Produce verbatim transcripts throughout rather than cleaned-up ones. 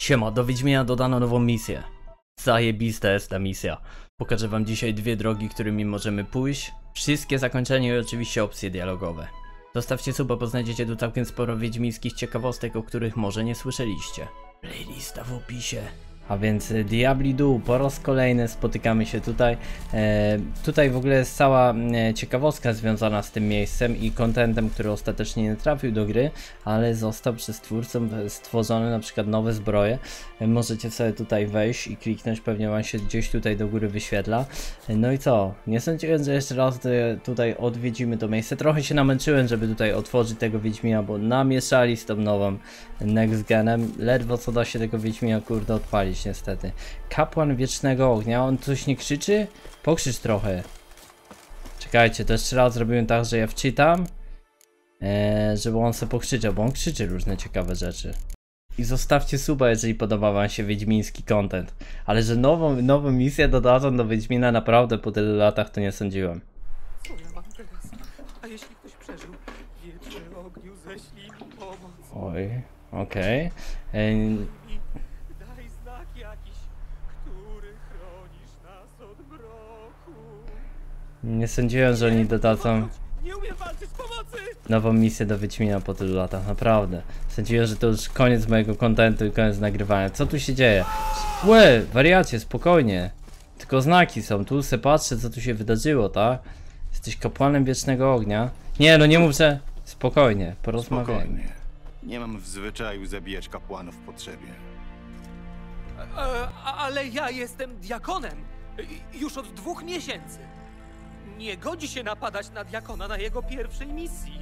Siema, do Wiedźmina dodano nową misję. Zajebista jest ta misja. Pokażę wam dzisiaj dwie drogi, którymi możemy pójść. Wszystkie zakończenia i oczywiście opcje dialogowe. Zostawcie suba, bo znajdziecie tu całkiem sporo wiedźmińskich ciekawostek, o których może nie słyszeliście. Playlista w opisie. A więc Diabli Dół, po raz kolejny spotykamy się tutaj. E, tutaj w ogóle jest cała e, ciekawostka związana z tym miejscem i kontentem, który ostatecznie nie trafił do gry, ale został przez twórców stworzony, na przykład nowe zbroje. E, możecie sobie tutaj wejść i kliknąć, pewnie wam się gdzieś tutaj do góry wyświetla. E, no i co? Nie sądziłem, że jeszcze raz tutaj odwiedzimy to miejsce. Trochę się namęczyłem, żeby tutaj otworzyć tego Wiedźmina, bo namieszali z tą nową next genem. Ledwo co da się tego Wiedźmina kurde odpalić. Niestety. Kapłan Wiecznego Ognia, on coś nie krzyczy? Pokrzycz trochę. Czekajcie, to jeszcze raz zrobiłem tak, że ja wczytam, ee, żeby on sobie pokrzyczał, bo on krzyczy różne ciekawe rzeczy. I zostawcie suba, jeżeli podoba wam się wiedźmiński content. Ale że nową, nową misję dodadzą do Wiedźmina naprawdę po tylu latach, to nie sądziłem. Co ja mam teraz? A jeśli ktoś przeżył? Wieczny ogniu, ześlij mi pomoc. Oj, okej. Okay. Daj znak jakiś, który chronisz nas od mroku. Nie sądziłem, że oni dodadzą Nie umiem walczyć, pomocy! nową misję do Wiedźmina po tylu latach, naprawdę. Sądziłem, że to już koniec mojego kontentu i koniec nagrywania. Co tu się dzieje? Łe, wariacie, spokojnie. Tylko znaki są, tu se patrzę, co tu się wydarzyło, tak? Jesteś kapłanem Wiecznego Ognia. Nie, no nie mów, że... Spokojnie, porozmawiajmy. Spokojnie. Nie mam w zwyczaju zabijać kapłanów w potrzebie. E, ale ja jestem diakonem. Już od dwóch miesięcy. Nie godzi się napadać na diakona na jego pierwszej misji.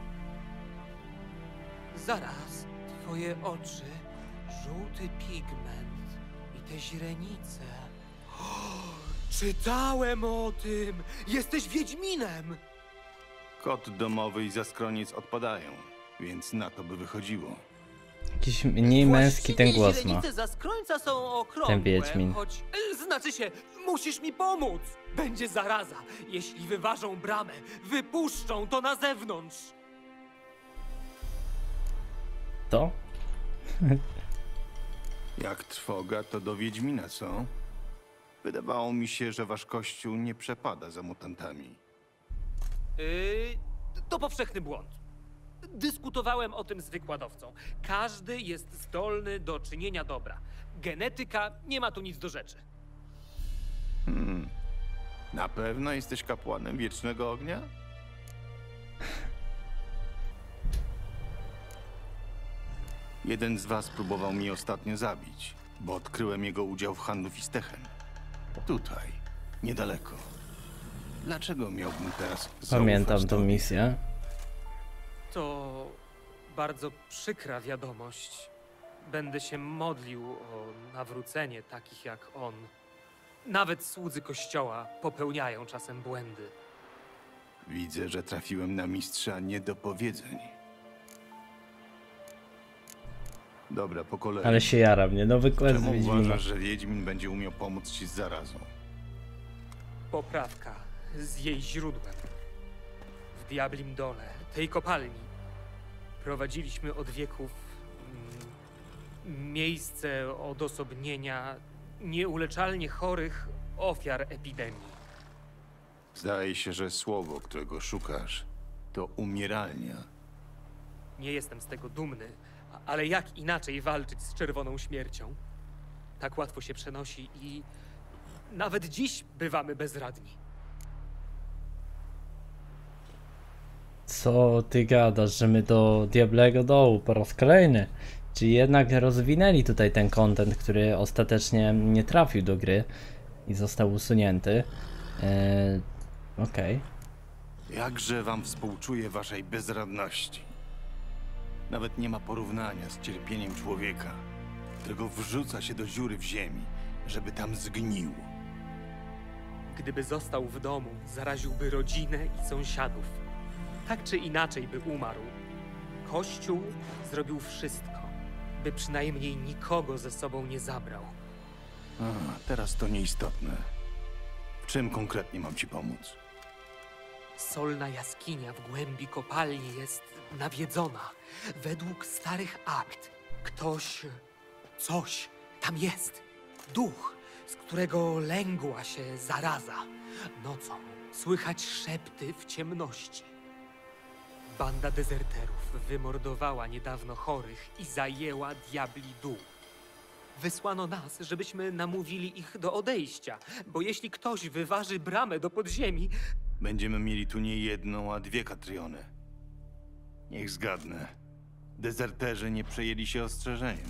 Zaraz, twoje oczy, żółty pigment i te źrenice. O, czytałem o tym! Jesteś Wiedźminem! Kot domowy i zaskroniec odpadają, więc na to by wychodziło. Jakiś mniej męski ten głos ma. Źrenice zaskrońca są okrągłe, Ten Wiedźmin. choć... Znaczy się, musisz mi pomóc! Będzie zaraza. Jeśli wyważą bramę, wypuszczą to na zewnątrz. To? Jak trwoga, to do Wiedźmina, co? Wydawało mi się, że wasz kościół nie przepada za mutantami. Yy, to powszechny błąd. Dyskutowałem o tym z wykładowcą. Każdy jest zdolny do czynienia dobra. Genetyka nie ma tu nic do rzeczy. Hmm. Na pewno jesteś kapłanem Wiecznego Ognia? Jeden z was próbował mnie ostatnio zabić, bo odkryłem jego udział w handlu Fistechem. Tutaj, niedaleko. Dlaczego miałbym teraz Pamiętam zaufać tą tobie? misję. To bardzo przykra wiadomość. Będę się modlił o nawrócenie takich jak on. Nawet słudzy kościoła popełniają czasem błędy. Widzę, że trafiłem na mistrza niedopowiedzeń. Dobra, po kolei. Ale się jara mnie, nowy quest z Czemu Wiedźmina. uważasz, że Wiedźmin będzie umiał pomóc ci z zarazą? Poprawka z jej źródłem. W Diablim Dole, tej kopalni, prowadziliśmy od wieków mm, miejsce odosobnienia nieuleczalnie chorych ofiar epidemii. Zdaje się, że słowo, którego szukasz, to umieralnia. Nie jestem z tego dumny, ale jak inaczej walczyć z czerwoną śmiercią? Tak łatwo się przenosi i nawet dziś bywamy bezradni. Co ty gadasz, że my do Diablego Dołu po raz kolejny? Czyli jednak rozwinęli tutaj ten content, który ostatecznie nie trafił do gry i został usunięty. Eee, Okej. Okay. Jakże wam współczuję waszej bezradności. Nawet nie ma porównania z cierpieniem człowieka, którego wrzuca się do dziury w ziemi, żeby tam zgnił. Gdyby został w domu, zaraziłby rodzinę i sąsiadów. Tak czy inaczej by umarł. Kościół zrobił wszystko, by przynajmniej nikogo ze sobą nie zabrał. A, teraz to nieistotne. W czym konkretnie mam ci pomóc? Solna jaskinia w głębi kopalni jest nawiedzona. Według starych akt ktoś Coś tam jest. Duch, z którego lęgła się zaraza. Nocą słychać szepty w ciemności. Banda dezerterów wymordowała niedawno chorych i zajęła diabli dół. Wysłano nas, żebyśmy namówili ich do odejścia, bo jeśli ktoś wyważy bramę do podziemi... Będziemy mieli tu nie jedną, a dwie Katriony. Niech zgadnę. Dezerterzy nie przejęli się ostrzeżeniem.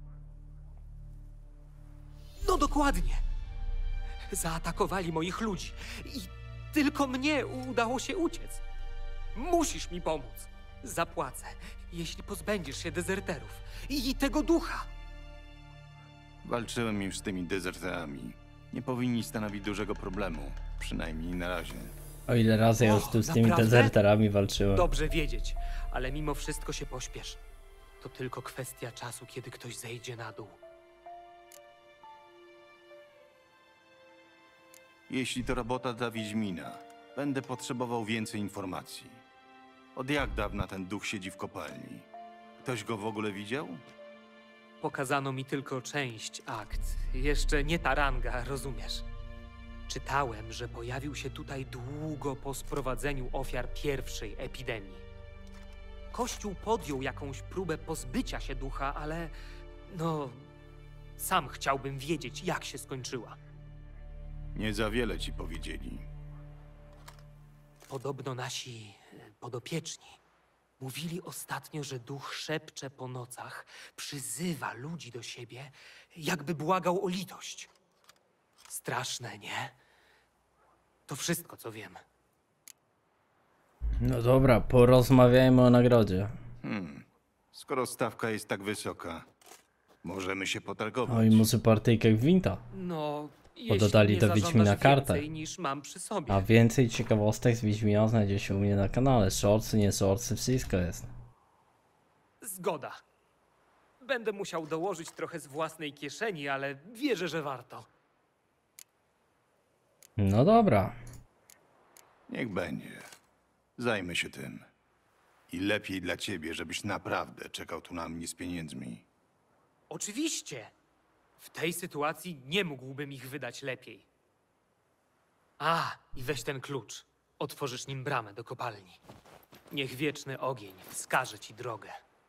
No dokładnie. Zaatakowali moich ludzi i tylko mnie udało się uciec. Musisz mi pomóc. Zapłacę, jeśli pozbędziesz się dezerterów i tego ducha. Walczyłem już z tymi dezerterami. Nie powinni stanowić dużego problemu. Przynajmniej na razie. O ile razy ja już tu z tymi naprawdę? dezerterami walczyłem. Dobrze wiedzieć, ale mimo wszystko się pośpiesz. To tylko kwestia czasu, kiedy ktoś zejdzie na dół. Jeśli to robota dla Wiedźmina, będę potrzebował więcej informacji. Od jak dawna ten duch siedzi w kopalni? Ktoś go w ogóle widział? Pokazano mi tylko część akt. Jeszcze nie ta ranga, rozumiesz? Czytałem, że pojawił się tutaj długo po sprowadzeniu ofiar pierwszej epidemii. Kościół podjął jakąś próbę pozbycia się ducha, ale... no... sam chciałbym wiedzieć, jak się skończyła. Nie za wiele ci powiedzieli. Podobno nasi podopieczni mówili ostatnio, że duch szepcze po nocach, przyzywa ludzi do siebie, jakby błagał o litość. Straszne, nie? To wszystko, co wiem. No dobra, porozmawiajmy o nagrodzie. Hmm. Skoro stawka jest tak wysoka, możemy się potargować. O i może partyjkę gwinta. No, Bo dodali do Wiedźmina kartę. więcej niż mam przy sobie. A więcej ciekawostek z Wiedźmina znajdzie się u mnie na kanale. Shortsy, nie shortsy, wszystko jest. Zgoda. Będę musiał dołożyć trochę z własnej kieszeni, ale wierzę, że warto. No dobra. Niech będzie. Zajmę się tym. I lepiej dla ciebie, żebyś naprawdę czekał tu na mnie z pieniędzmi. Oczywiście. W tej sytuacji nie mógłbym ich wydać lepiej. A, i weź ten klucz. Otworzysz nim bramę do kopalni. Niech wieczny ogień wskaże ci drogę.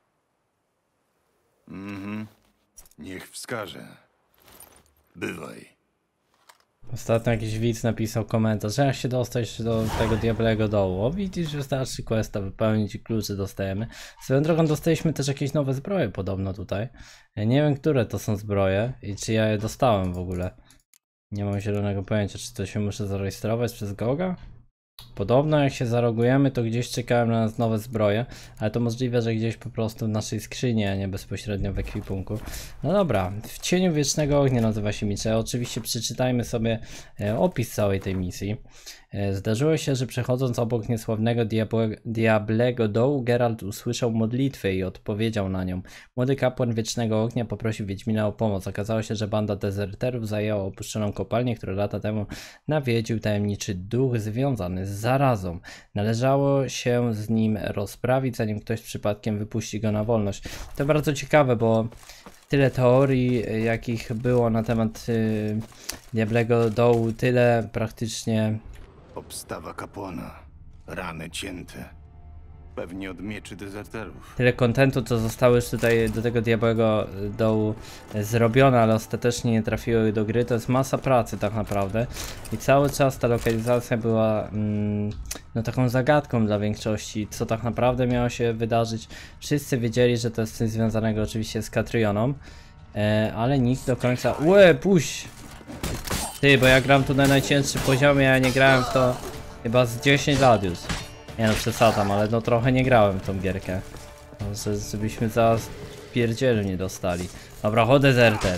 Mhm. Niech wskaże. Bywaj. Ostatnio jakiś widz napisał komentarz, że jak się dostać do tego diablego dołu. O, widzisz, wystarczy questa wypełnić i klucze dostajemy. Swoją drogą dostaliśmy też jakieś nowe zbroje podobno tutaj. Ja nie wiem, które to są zbroje i czy ja je dostałem w ogóle. Nie mam zielonego pojęcia, czy to się muszę zarejestrować przez Goga? Podobno jak się zarogujemy, to gdzieś czekają na nas nowe zbroje, ale to możliwe, że gdzieś po prostu w naszej skrzyni, a nie bezpośrednio w ekwipunku. No dobra, w cieniu wiecznego ognia nazywa się misja. Oczywiście przeczytajmy sobie e, opis całej tej misji. E, zdarzyło się, że przechodząc obok niesławnego diable, diablego dołu, Geralt usłyszał modlitwę i odpowiedział na nią. Młody kapłan wiecznego ognia poprosił Wiedźmina o pomoc. Okazało się, że banda dezerterów zajęła opuszczoną kopalnię, którą lata temu nawiedził tajemniczy duch związany z zarazą. Należało się z nim rozprawić, zanim ktoś przypadkiem wypuści go na wolność. To bardzo ciekawe, bo tyle teorii, jakich było na temat yy, diablego dołu, tyle praktycznie... Obstawa kapłana. Rany cięte. Pewnie od mieczy dezerterów. Tyle kontentu, co zostało już tutaj do tego diabłego dołu zrobione, ale ostatecznie nie trafiły do gry. To jest masa pracy tak naprawdę. I cały czas ta lokalizacja była mm, no taką zagadką dla większości, co tak naprawdę miało się wydarzyć. Wszyscy wiedzieli, że to jest coś związanego oczywiście z Katrioną, e, ale nikt do końca... Łe, puść! Ty, bo ja gram tu na najcięższym poziomie, ja nie grałem w to chyba z dziesięć lat już. Nie no, przesadzam, ale no trochę nie grałem w tą gierkę. Może żebyśmy zaraz pierdzielu nie dostali. Dobra, chodź dezerter.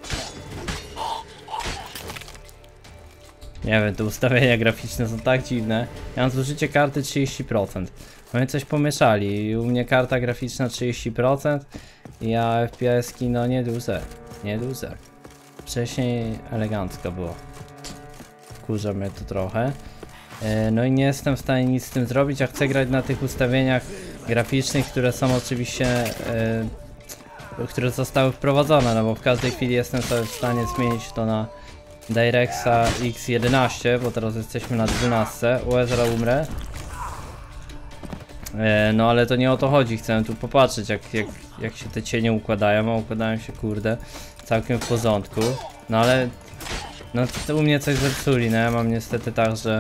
Nie wiem, te ustawienia graficzne są tak dziwne. Ja mam zużycie karty trzydzieści procent. Oni coś pomieszali. U mnie karta graficzna trzydzieści procent, a F P S-ki no nieduże. Nieduże. Wcześniej elegancko było. Wkurza mnie to trochę. No i nie jestem w stanie nic z tym zrobić, a chcę grać na tych ustawieniach graficznych, które są oczywiście e, które zostały wprowadzone, no bo w każdej chwili jestem sobie w stanie zmienić to na DirectXa X jedenaście, bo teraz jesteśmy na dwunastce. O, zaraz umrę. E, no ale to nie o to chodzi, chcę tu popatrzeć jak, jak, jak się te cienie układają, a układają się kurde całkiem w porządku. No ale no to u mnie coś zepsuli, no ja mam niestety tak, że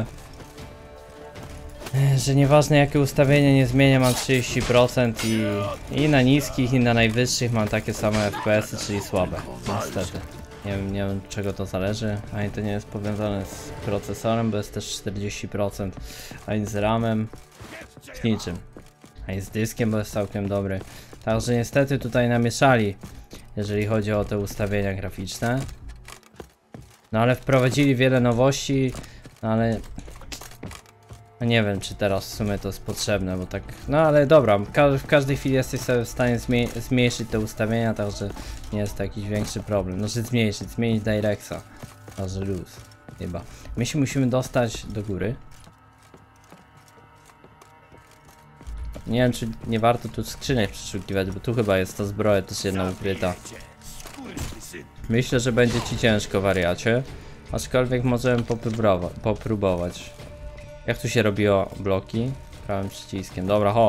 że nieważne jakie ustawienie nie zmienię, mam trzydzieści procent i, i na niskich i na najwyższych mam takie same F P S-y, czyli słabe, niestety. Nie wiem, nie wiem czego to zależy, ani to nie jest powiązane z procesorem, bo jest też czterdzieści procent, ani z ramem, z niczym, ani z dyskiem, bo jest całkiem dobry. Także niestety tutaj namieszali, jeżeli chodzi o te ustawienia graficzne. No ale wprowadzili wiele nowości, no ale no nie wiem czy teraz w sumie to jest potrzebne, bo tak, no ale dobra, ka w każdej chwili jesteś sobie w stanie zmi zmniejszyć te ustawienia, także nie jest to jakiś większy problem. No, że zmniejszyć, zmienić DirectXa, także luz, chyba. My się musimy dostać do góry. Nie wiem czy nie warto tu skrzynek przeszukiwać, bo tu chyba jest ta zbroja też jedna ukryta. Myślę, że będzie ci ciężko, wariacie, aczkolwiek możemy popróbować. Jak tu się robiło bloki? Prawym przyciskiem. Dobra, ho.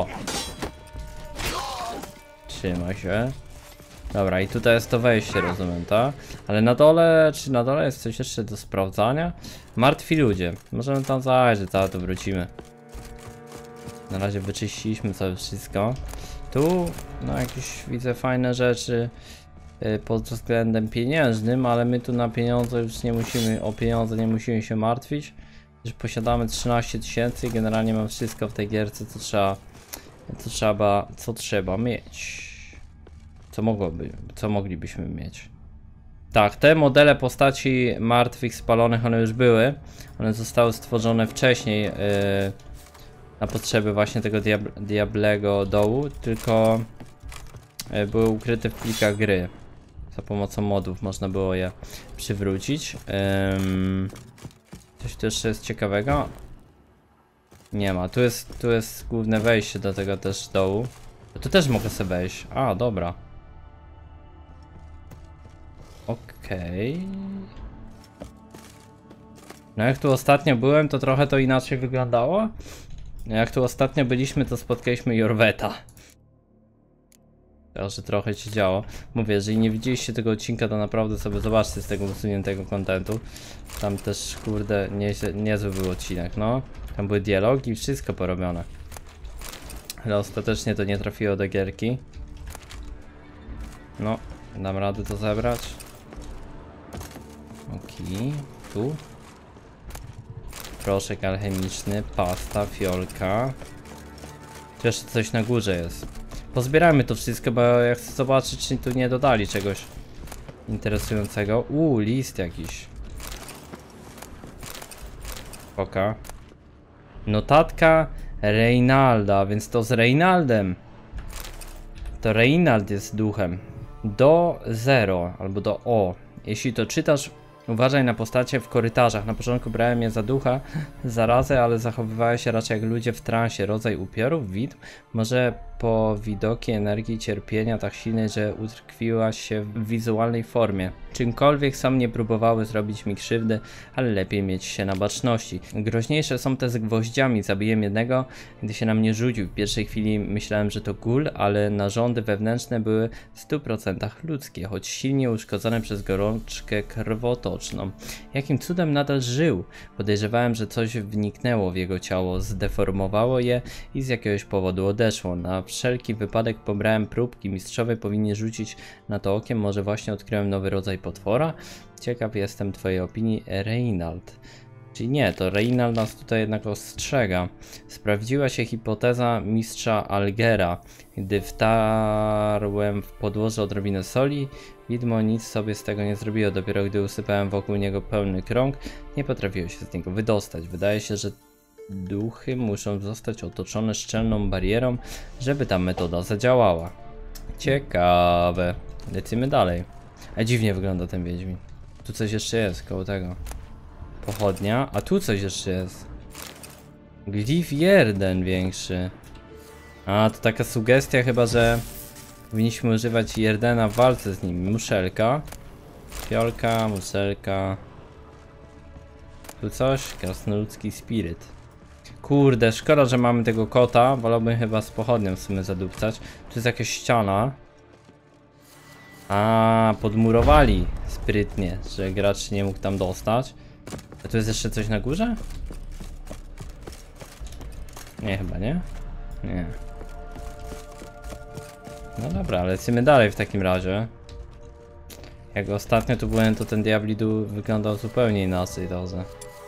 Trzymaj się. Dobra, i tutaj jest to wejście, rozumiem, tak? Ale na dole, czy na dole jest coś jeszcze do sprawdzania? Martwi ludzie. Możemy tam zajrzeć, zaraz to wrócimy. Na razie wyczyściliśmy sobie wszystko. Tu, no jakieś widzę fajne rzeczy yy, pod względem pieniężnym, ale my tu na pieniądze już nie musimy, o pieniądze nie musimy się martwić. Że posiadamy trzynaście tysięcy i generalnie mam wszystko w tej gierce, co trzeba, co trzeba, co trzeba mieć. Co mogłoby, co moglibyśmy mieć. Tak, te modele postaci martwych, spalonych, one już były. One zostały stworzone wcześniej yy, na potrzeby właśnie tego diab diablego dołu, tylko yy, były ukryte w plikach gry. Za pomocą modów można było je przywrócić. Yy, Coś tu jeszcze jest ciekawego? Nie ma, tu jest, tu jest główne wejście do tego też dołu. Tu też mogę sobie wejść. A, dobra. Okej. Okay. No jak tu ostatnio byłem, to trochę to inaczej wyglądało. Jak tu ostatnio byliśmy, to spotkaliśmy Jorweta. Także trochę się działo. Mówię, jeżeli nie widzieliście tego odcinka, to naprawdę sobie zobaczcie z tego usuniętego kontentu. Tam też, kurde, nie, niezły był odcinek, no. Tam były dialogi i wszystko porobione. Ale ostatecznie to nie trafiło do gierki. No, dam radę to zebrać. Okej, tu. Proszek alchemiczny, pasta, fiolka. Tu jeszcze coś na górze jest. Pozbierajmy to wszystko, bo ja chcę zobaczyć, czy tu nie dodali czegoś interesującego. Uuu, list jakiś. Oka. Notatka Reynalda, więc to z Reynaldem. To Reynald jest duchem. Do zero albo do O. Jeśli to czytasz, uważaj na postacie w korytarzach. Na początku brałem je za ducha, zarazę, ale zachowywałem się raczej jak ludzie w transie. Rodzaj upiorów, widm. Może po widoki energii cierpienia tak silnej, że utkwiła się w wizualnej formie. Czymkolwiek sam nie próbowały zrobić mi krzywdy, ale lepiej mieć się na baczności. Groźniejsze są te z gwoździami. Zabiłem jednego, gdy się na mnie rzucił. W pierwszej chwili myślałem, że to gul, ale narządy wewnętrzne były w stu procentach ludzkie, choć silnie uszkodzone przez gorączkę krwotoczną. Jakim cudem nadal żył? Podejrzewałem, że coś wniknęło w jego ciało, zdeformowało je i z jakiegoś powodu odeszło. Na wszelki wypadek pobrałem próbki. Mistrzowie powinni rzucić na to okiem. Może właśnie odkryłem nowy rodzaj potwora? Ciekaw jestem twojej opinii, Reynald. Czyli nie, to Reynald nas tutaj jednak ostrzega. Sprawdziła się hipoteza mistrza Algera. Gdy wtarłem w podłoże odrobinę soli, widmo nic sobie z tego nie zrobiło. Dopiero gdy usypałem wokół niego pełny krąg, nie potrafiło się z niego wydostać. Wydaje się, że duchy muszą zostać otoczone szczelną barierą, żeby ta metoda zadziałała. Ciekawe. Lecimy dalej. A dziwnie wygląda ten wiedźmin. Tu coś jeszcze jest koło tego. Pochodnia, a tu coś jeszcze jest. Glif jeden większy. A, to taka sugestia chyba, że Powinniśmy używać Jerdena w walce z nimi. Muszelka. Fiolka, muszelka. Tu coś? Krasnoludzki spiryt. Kurde, szkoda, że mamy tego kota. Wolałbym chyba z pochodnią w sumie zadupcać. Tu jest jakaś ściana. A, podmurowali sprytnie, że gracz nie mógł tam dostać. A tu jest jeszcze coś na górze? Nie, chyba nie? Nie. No dobra, lecimy dalej w takim razie. Jak ostatnio tu byłem, to ten Diablidu wyglądał zupełnie inaczej, dobrze.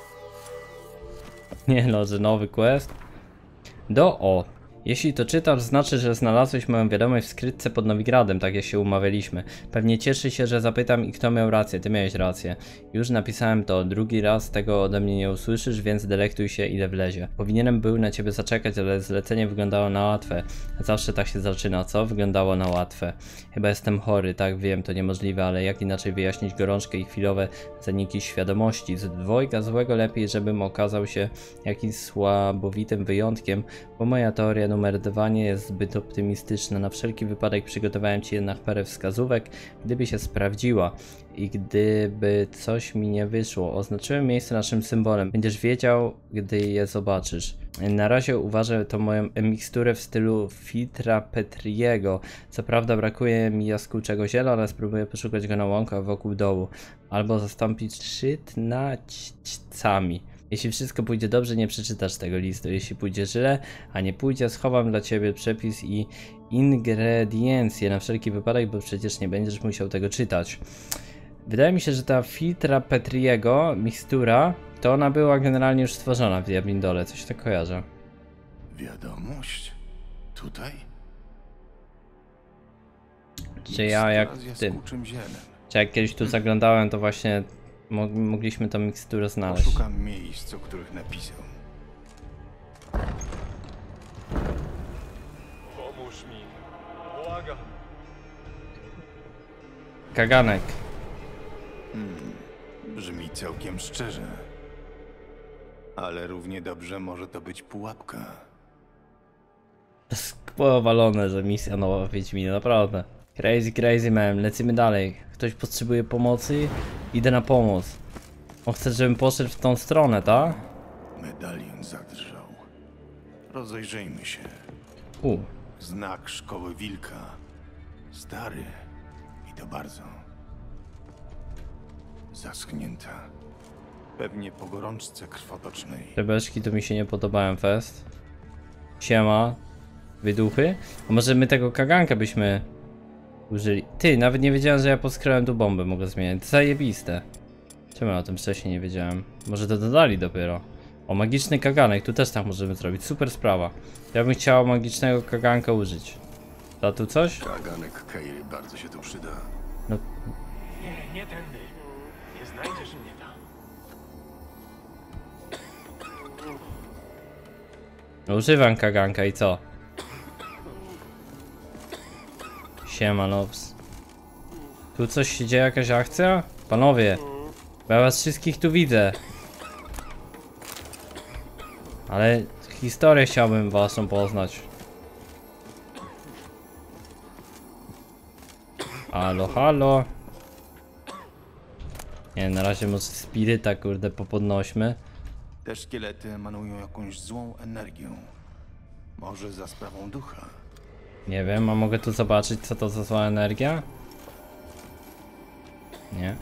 Nie no, że nowy quest. Do o. Jeśli to czytasz, znaczy, że znalazłeś moją wiadomość w skrytce pod Nowigradem, tak jak się umawialiśmy. Pewnie cieszy się, że zapytam i kto miał rację. Ty miałeś rację. Już napisałem to, drugi raz tego ode mnie nie usłyszysz, więc delektuj się ile wlezie. Powinienem był na ciebie zaczekać, ale zlecenie wyglądało na łatwe. Zawsze tak się zaczyna, co? Wyglądało na łatwe. Chyba jestem chory, tak wiem, to niemożliwe, ale jak inaczej wyjaśnić gorączkę i chwilowe zaniki świadomości? Z dwojga złego lepiej, żebym okazał się jakimś słabowitym wyjątkiem, bo moja teoria numer dwa nie jest zbyt optymistyczna. Na wszelki wypadek przygotowałem ci jednak parę wskazówek, gdyby się sprawdziła i gdyby coś mi nie wyszło. Oznaczyłem miejsce naszym symbolem. Będziesz wiedział, gdy je zobaczysz. Na razie uważę to moją miksturę w stylu filtra Petriego. Co prawda brakuje mi jaskółczego ziela, ale spróbuję poszukać go na łąkach wokół dołu. Albo zastąpić szczyt naćcami. Jeśli wszystko pójdzie dobrze, nie przeczytasz tego listu. Jeśli pójdzie źle, a nie pójdzie, schowam dla ciebie przepis i ingrediencje na wszelki wypadek, bo przecież nie będziesz musiał tego czytać. Wydaje mi się, że ta filtra Petriego, mikstura, to ona była generalnie już stworzona w Diablindole. Coś tak kojarzę. Wiadomość? Tutaj? Czy ja jak ty? Czy jak kiedyś tu zaglądałem, to właśnie mogliśmy tą miksturę znaleźć. Szukam miejsc, o których napisał. Pomóż mi. Błagam. Kaganek. Hmm, brzmi całkiem szczerze. Ale równie dobrze może to być pułapka. To jest powalone, że misja nowa w Wiedźminie, naprawdę. Crazy, crazy man, lecimy dalej. Ktoś potrzebuje pomocy? Idę na pomoc. On chce, żebym poszedł w tą stronę, tak? Medalion zadrżał. Rozejrzyjmy się. U. Znak szkoły wilka. Stary. I to bardzo. Zaschnięta. Pewnie po gorączce krwotocznej. Te beczki to mi się nie podobają, fest. Siema. Wyduchy. A może my tego kaganka byśmy użyli? Ty, nawet nie wiedziałem, że ja podskryłem tu bombę, mogę zmienić. Zajebiste. Czemu ja o tym wcześniej nie wiedziałem? Może to dodali dopiero. O, magiczny kaganek, tu też tak możemy zrobić. Super sprawa. Ja bym chciał magicznego kaganka użyć. Da tu coś? Kaganek Keiry bardzo się tu przyda. No. Nie, nie tędy. Nie znajdziesz mnie tam. No używam kaganka i co? Siema nops. Tu coś się dzieje, jakaś akcja? Panowie, bo ja was wszystkich tu widzę. Ale historię chciałbym waszą poznać. Halo, halo. Nie, na razie może spiryta, kurde, popodnośmy. Te szkielety emanują jakąś złą energią. Może za sprawą ducha. Nie wiem, a mogę tu zobaczyć, co to za zła energia? Nie.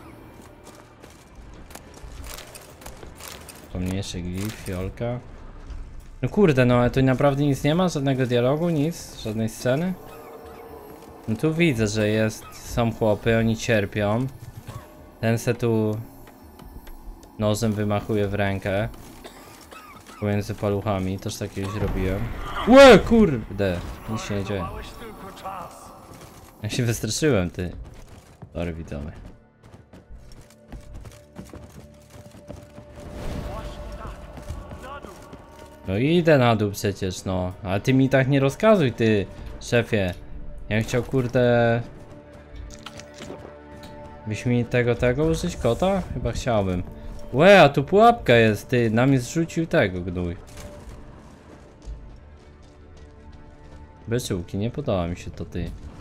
Pomniejszy glif, fiolka. No kurde, no ale tu naprawdę nic nie ma? Żadnego dialogu, nic? Żadnej sceny? No tu widzę, że jest, są chłopy, oni cierpią. Ten se tu nożem wymachuje w rękę. Pomiędzy paluchami, też tak kiedyś robiłem. Łe, kurde! Nic się nie dzieje. Ja się wystraszyłem, ty. Sorry, widzowie. No idę na dół przecież, no. Ale ty mi tak nie rozkazuj, ty, szefie. Ja bym chciał, kurde... Byś mi tego, tego użyć kota? Chyba chciałbym. Łe, a tu pułapka jest, ty. Na mnie zrzucił tego, gnój. Beczułki, nie podoba mi się to, ty.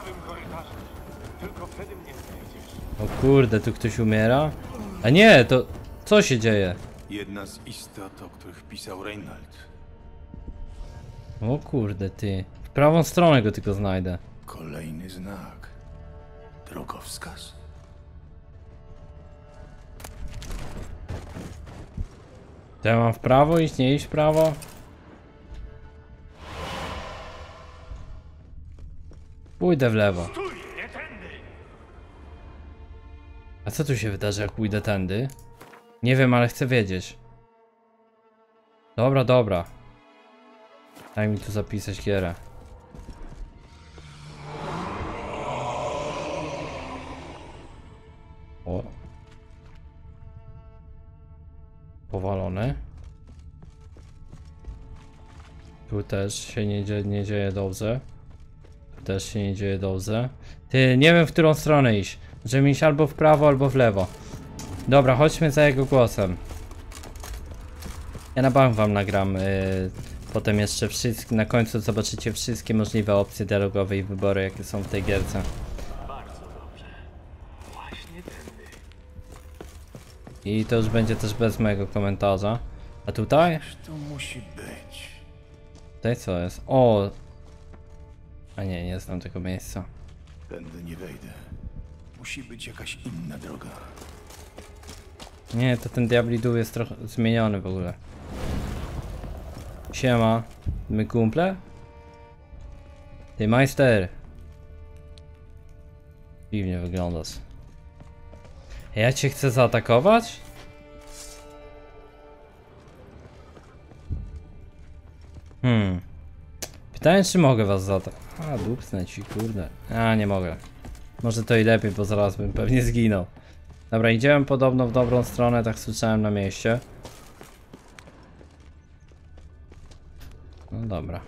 tym korytarzem. Tylko wtedy mnie znajdziesz. O kurde, tu ktoś umiera? A nie, to... Co się dzieje? Jedna z istot, o których pisał Reinald. O kurde, ty. W prawą stronę go tylko znajdę. Kolejny znak. Drogowskaz. To ja mam w prawo iść, nie iść w prawo? Pójdę w lewo. Stój, nie tędy! A co tu się wydarzy, jak pójdę tędy? Nie wiem, ale chcę wiedzieć. Dobra, dobra. Daj mi tu zapisać gierę. O. Powalony. Tu też się nie, dzie nie dzieje dobrze. Tu też się nie dzieje dobrze. Ty, nie wiem, w którą stronę iść. Możemy iść albo w prawo, albo w lewo. Dobra, chodźmy za jego głosem. Ja na bank wam nagram. Yy, potem jeszcze wszystkie, na końcu zobaczycie wszystkie możliwe opcje dialogowe i wybory, jakie są w tej gierce. Bardzo dobrze. Właśnie tędy. I to już będzie też bez mojego komentarza. A tutaj? Tu musi być. Tutaj co jest? O! A nie, nie znam tego miejsca. Tędy nie wejdę. Musi być jakaś inna droga. Nie, to ten Diabli Dół jest trochę zmieniony w ogóle. Siema. My kumple? Ty majster. Dziwnie wyglądasz. Ja cię chcę zaatakować? Hmm. Pytanie, czy mogę was zaatakować? A, dupsnę ci, kurde. A, nie mogę. Może to i lepiej, bo zaraz bym pewnie zginął. Dobra, idziemy podobno w dobrą stronę, tak słyszałem na mieście. No dobra.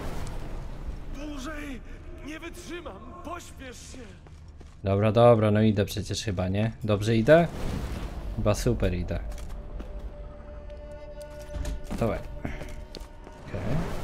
Dłużej nie wytrzymam, pośpiesz się. Dobra, dobra, no idę przecież chyba, nie? Dobrze idę? Chyba super idę. Dawaj. Okej.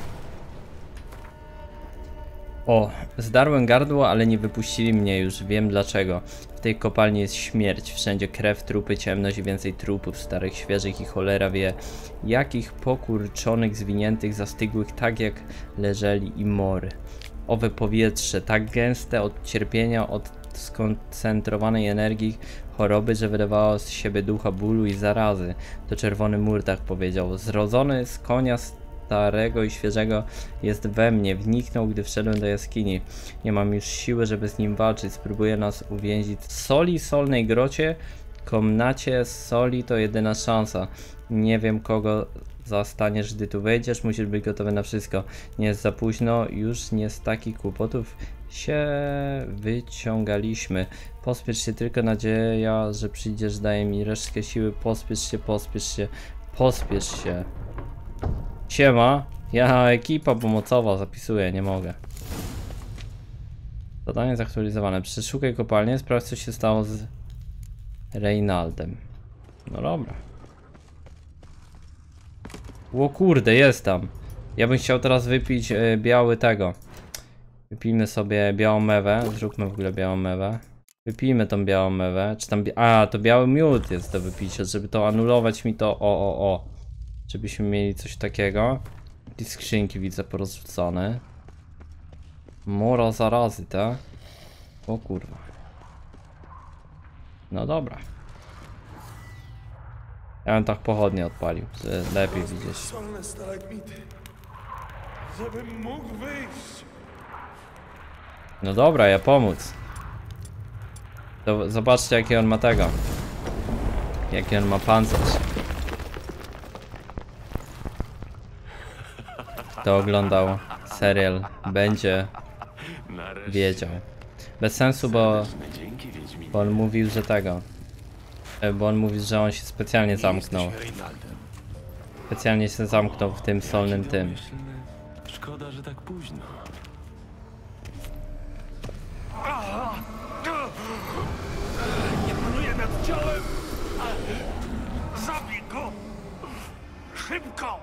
O, zdarłem gardło, ale nie wypuścili mnie już, wiem dlaczego. W tej kopalni jest śmierć, wszędzie krew, trupy, ciemność i więcej trupów, starych, świeżych i cholera wie, jakich pokurczonych, zwiniętych, zastygłych, tak jak leżeli i mory. Owe powietrze, tak gęste od cierpienia, od skoncentrowanej energii, choroby, że wydawało z siebie ducha bólu i zarazy. To czerwony mur tak powiedział, zrodzony z konia starego i świeżego jest we mnie, wniknął, gdy wszedłem do jaskini. Nie mam już siły, żeby z nim walczyć, spróbuje nas uwięzić w soli, solnej grocie, komnacie soli to jedyna szansa. Nie wiem, kogo zastaniesz, gdy tu wejdziesz, musisz być gotowy na wszystko. Nie jest za późno, już nie z takich kłopotów się wyciągaliśmy. Pospiesz się, tylko nadzieja, że przyjdziesz, daje mi resztkę siły. Pospiesz się, pospiesz się, pospiesz się. Siema, ja ekipa pomocowa zapisuję, nie mogę. Zadanie zaktualizowane. Przeszukaj kopalnię, sprawdź, co się stało z Reinaldem. No dobra. O kurde, jest tam. Ja bym chciał teraz wypić y, biały tego. Wypijmy sobie białą mewę. Zróbmy w ogóle białą mewę. Wypijmy tą białą mewę. Czy tam. A, to biały miód jest do wypicia, żeby to anulować mi to. O, o, o. Żebyśmy mieli coś takiego. I skrzynki widzę porozrzucone. Mora zarazy, tak? O kurwa. No dobra. Ja bym tak pochodnie odpalił, że lepiej widzieć. Solne stalagmity. Żebym mógł wyjść. No dobra, ja pomóc. To zobaczcie, jaki on ma tego. Jaki on ma pancerz. Kto oglądał serial, będzie wiedział. Bez sensu, bo, bo on mówił, że tego. Bo on mówił, że on się specjalnie zamknął. Specjalnie się zamknął w tym solnym tym. Szkoda, że tak późno. Nie panuję nad ciałem! Zabij go! Szybko!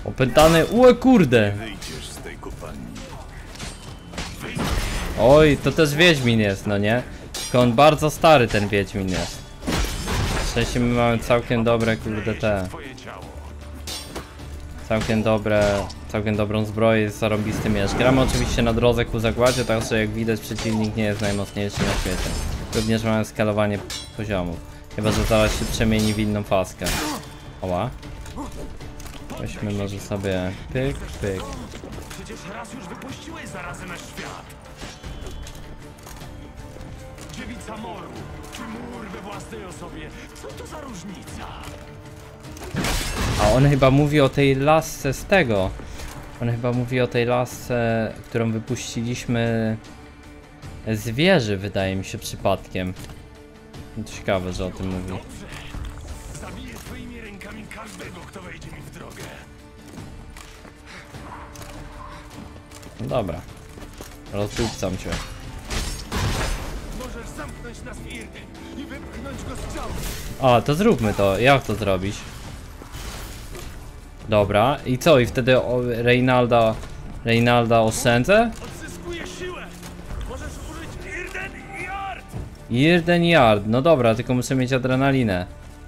Opętany, ue kurde. Wyjdziesz z tej kopalni. Oj, to też Wiedźmin jest, no nie? Tylko on bardzo stary, ten Wiedźmin jest. W sensie my mamy całkiem dobre, kurde, te. Twoje ciało. Całkiem dobre, całkiem dobrą zbroję z zarąbistym miecz. Gramy oczywiście na drodze ku zagładzie, tak że jak widać przeciwnik nie jest najmocniejszy na świecie. Również mamy skalowanie poziomów. Chyba że zaraz się przemieni w inną faskę. Oła. Weźmy może sobie pyk, pyk. Przecież raz już wypuściłeś zarazę na świat. Dziewica moru, czy mur we własnej osobie? Co to za różnica? A on chyba mówi o tej lasce z tego. On chyba mówi o tej lasce, którą wypuściliśmy z wieży, wydaje mi się przypadkiem. Ciekawe, że o tym mówi. Dobrze. Zabiję twoimi rękami każdego, kto wejdzie mi w drogę. No dobra. Rozdupcam cię. Możesz zamknąć nas w Irden i wypchnąć go z ciała. A, to zróbmy to. Jak to zrobić? Dobra. I co? I wtedy o Reynalda... Reynalda oszczędzę? Odzyskuję siłę. Możesz użyć Irden i Art. Irden Yard. No dobra, tylko muszę mieć adrenalinę.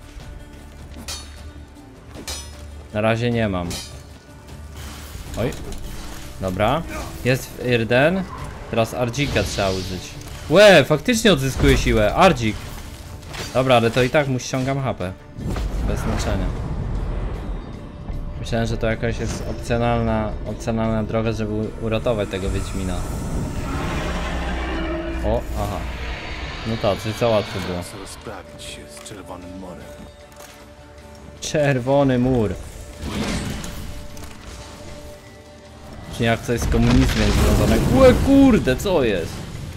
Na razie nie mam. Oj. Dobra. Jest w Irden. Teraz Ardzika trzeba użyć. Łe, faktycznie odzyskuje siłę. Ardzik. Dobra, ale to i tak mu ściągam H P. Bez znaczenia. Myślałem, że to jakaś jest opcjonalna, opcjonalna droga, żeby uratować tego Wiedźmina. O, aha. No tak, coś za łatwo było. Co rozprawić się z Czerwonym Morem? Czerwony mur. Czy jak coś z komunizmem związane? Łe kurde, co jest?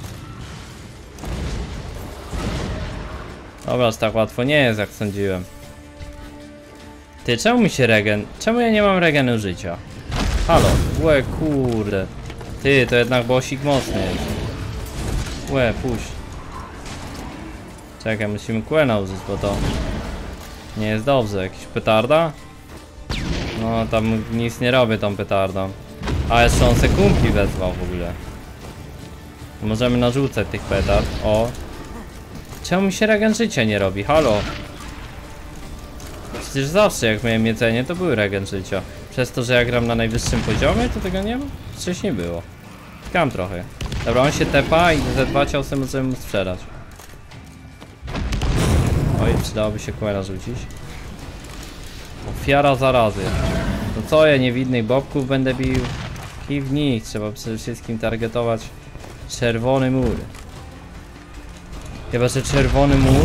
Dobra, aż tak łatwo nie jest, jak sądziłem. Ty, czemu mi się regen? Czemu ja nie mam regenu życia? Halo, łe kurde. Ty, to jednak bossik mocny jest. Łe, puść. Czekaj, musimy Quena użyć, bo to nie jest dobrze. Jakiś petarda? No, tam nic nie robię tą petardą. A jeszcze on se kumpli wezwał w ogóle. Możemy narzucać tych petard. O. Czemu mi się regen życia nie robi? Halo. Przecież zawsze jak miałem jedzenie, to był regen życia. Przez to, że ja gram na najwyższym poziomie, to tego nie ma? Wcześniej było. Czekam trochę. Dobra, on się tepa i ze dwa ciosy możemy mu sprzedać. Oj, przydałoby się Quena rzucić. Ofiara zarazy. To co, ja niewidnych bobków będę bił? I w nich trzeba przede wszystkim targetować czerwony mur. Chyba, że czerwony mur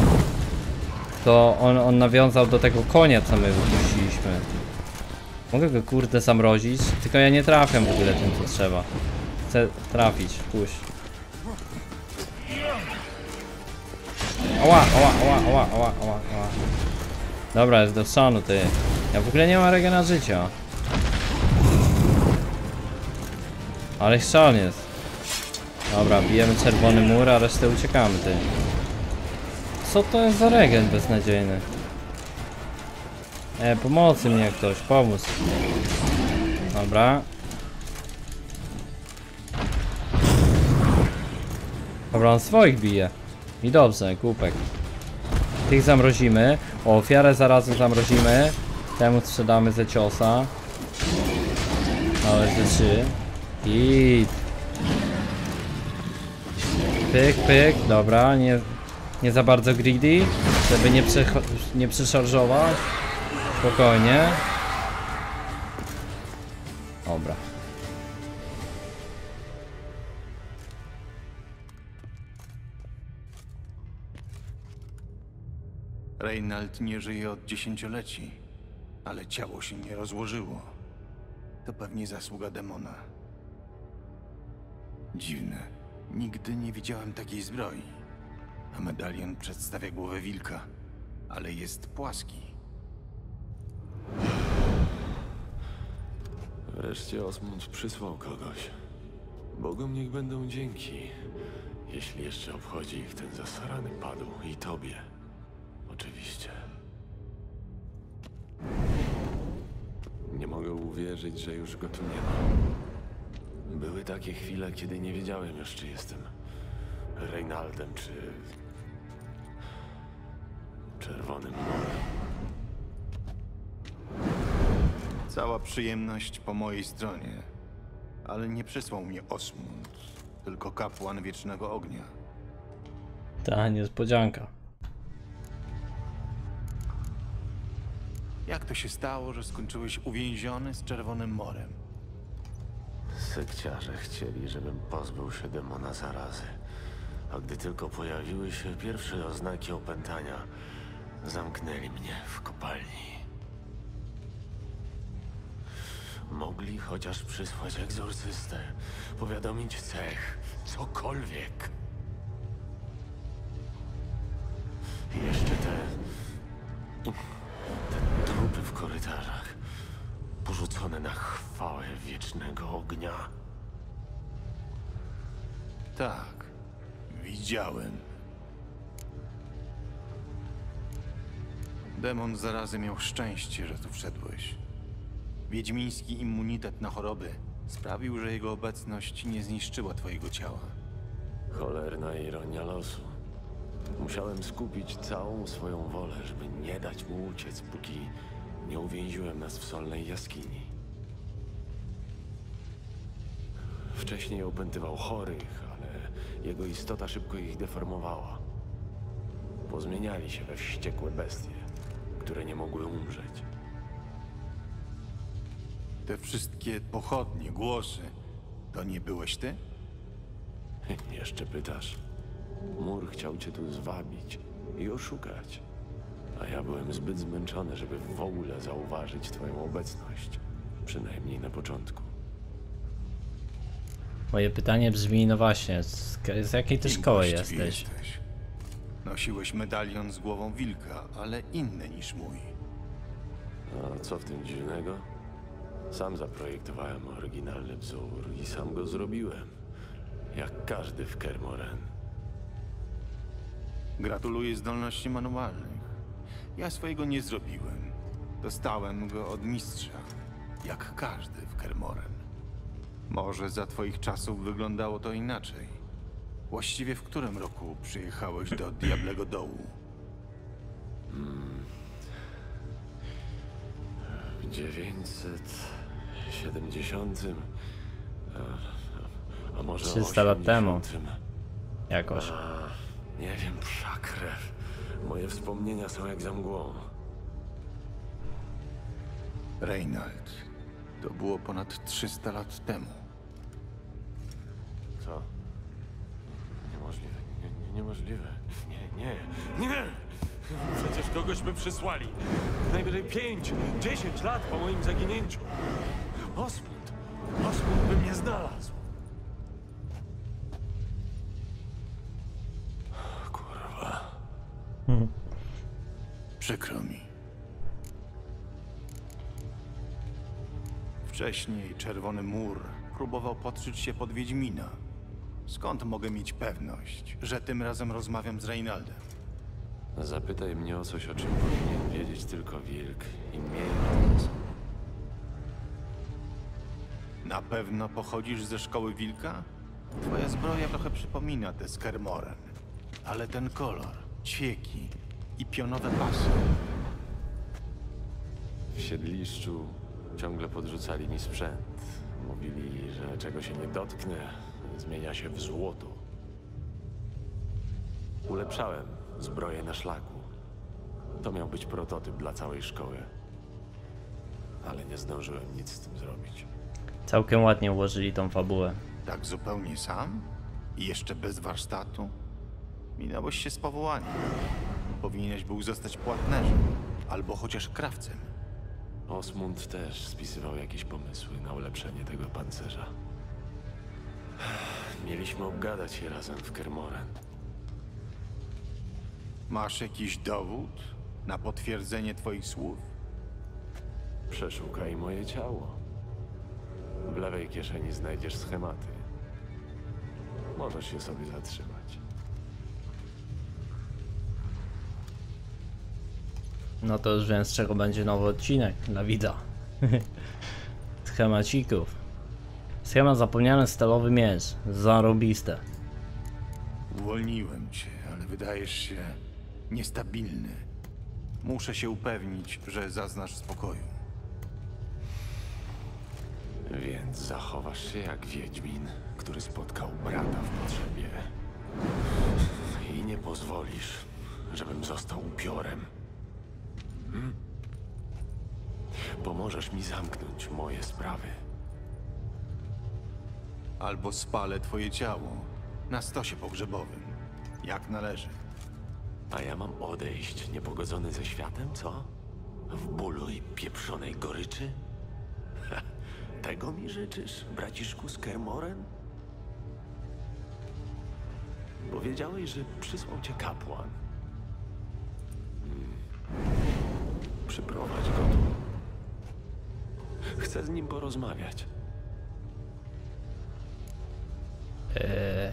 to on, on nawiązał do tego konia, co my wypuściliśmy. Mogę go kurde zamrozić, tylko ja nie trafiam w ogóle tym, co trzeba. Chcę trafić, puść. Ała, ała, ała, ała, ała, ała, ała. Dobra, jest do szanu, ty. Ja w ogóle nie mam regena życia. Ale chrzan jest. Dobra, bijemy czerwony mur, a resztę uciekamy, ty. Co to jest za regen beznadziejny? E, pomocy mnie ktoś, pomóż. Dobra. Dobra, on swoich bije. I dobrze, głupek. Tych zamrozimy. O, ofiarę zarazem zamrozimy. Temu sprzedamy ze ciosa. Ale ze trzy. I pyk, pyk, dobra, nie, nie za bardzo greedy, żeby nie, nie przeszarżować. Spokojnie. Dobra. Reynald nie żyje od dziesięcioleci, ale ciało się nie rozłożyło. To pewnie zasługa demona. Dziwne. Nigdy nie widziałem takiej zbroi. A medalion przedstawia głowę wilka, ale jest płaski. Wreszcie Osmund przysłał kogoś. Bogom niech będą dzięki, jeśli jeszcze obchodzi ich ten zasrany padł. I tobie. Oczywiście. Nie mogę mogę uwierzyć, że już go tu nie ma. Były takie chwile, kiedy nie wiedziałem już, czy jestem Reynaldem, czy Czerwonym Morem. Cała przyjemność po mojej stronie. Ale nie przysłał mnie Osmund, tylko kapłan Wiecznego Ognia. Ta niespodzianka. Jak to się stało, że skończyłeś uwięziony z Czerwonym Morem? Sekciarze chcieli, żebym pozbył się demona zarazy. A gdy tylko pojawiły się pierwsze oznaki opętania, zamknęli mnie w kopalni. Mogli chociaż przysłać egzorcystę, powiadomić cech, cokolwiek. I jeszcze te... te trupy w korytarzach, porzucone na chwałę Wiecznego Ognia. Tak, widziałem. Demon zarazy miał szczęście, że tu wszedłeś. Wiedźmiński immunitet na choroby sprawił, że jego obecność nie zniszczyła twojego ciała. Cholerna ironia losu. Musiałem skupić całą swoją wolę, żeby nie dać mu uciec, póki nie uwięziłem nas w solnej jaskini. Wcześniej opętywał chorych, ale jego istota szybko ich deformowała. Pozmieniali się we wściekłe bestie, które nie mogły umrzeć. Te wszystkie pochodnie, głosy, to nie byłeś ty? Jeszcze pytasz? Mur chciał cię tu zwabić i oszukać. A ja byłem zbyt zmęczony, żeby w ogóle zauważyć twoją obecność. Przynajmniej na początku. Moje pytanie brzmi, no właśnie, z, z jakiej ty Kim szkoły właściwie jesteś? jesteś? Nosiłeś medalion z głową wilka, ale inny niż mój. A co w tym dziwnego? Sam zaprojektowałem oryginalny wzór i sam go zrobiłem. Jak każdy w Kermoren. Gratuluję zdolności manualnych. Ja swojego nie zrobiłem. Dostałem go od mistrza, jak każdy w Kermoren. Może za twoich czasów wyglądało to inaczej. Właściwie w którym roku przyjechałeś do Diablego Dołu? W dziewięćset siedemdziesiątym, a, a może trzysta lat temu. osiemdziesiątym. Jakoś. A, nie wiem, psza krew. Moje wspomnienia są jak za mgłą. Reynald. To było ponad trzysta lat temu. Co? Niemożliwe. Nie, nie, niemożliwe. Nie, nie, nie! Przecież kogoś by przysłali. Najwyżej pięć, dziesięć lat po moim zaginięciu. Osmund. Osmund by mnie znalazł. Kurwa. Przykro mi. Wcześniej Czerwony Mur próbował podszyć się pod Wiedźmina. Skąd mogę mieć pewność, że tym razem rozmawiam z Reynaldem? Zapytaj mnie o coś, o czym powinien wiedzieć tylko wilk i miej na to. Na pewno pochodzisz ze szkoły wilka? Twoja zbroja trochę przypomina tę z Kermoren. Ale ten kolor, ćwieki i pionowe pasy. W siedliszczu ciągle podrzucali mi sprzęt. Mówili, że czego się nie dotknę, zmienia się w złoto. Ulepszałem zbroję na szlaku. To miał być prototyp dla całej szkoły. Ale nie zdążyłem nic z tym zrobić. Całkiem ładnie ułożyli tą fabułę. Tak zupełnie sam? I jeszcze bez warsztatu? Minąłeś się z powołaniem. Powinieneś był zostać płatnerzem, albo chociaż krawcem. Osmund też spisywał jakieś pomysły na ulepszenie tego pancerza. Mieliśmy obgadać je razem w Kermoren. Masz jakiś dowód na potwierdzenie twoich słów? Przeszukaj moje ciało. W lewej kieszeni znajdziesz schematy. Możesz się sobie zatrzymać. No to już wiem, z czego będzie nowy odcinek dla widza. schemacików. Schemat zapomniany stalowy miecz. Zarobiste. Uwolniłem cię, ale wydajesz się niestabilny. Muszę się upewnić, że zaznasz spokoju. Więc zachowasz się jak wiedźmin, który spotkał brata w potrzebie. I nie pozwolisz, żebym został upiorem. Hmm? Pomożesz mi zamknąć moje sprawy. Albo spalę twoje ciało na stosie pogrzebowym, jak należy. A ja mam odejść niepogodzony ze światem, co? W bólu i pieprzonej goryczy? Ha, tego mi życzysz, braciszku z Kermoren? Powiedziałeś, że przysłał cię kapłan. Hmm. Przyprowadź go tu. Chcę z nim porozmawiać. Eee,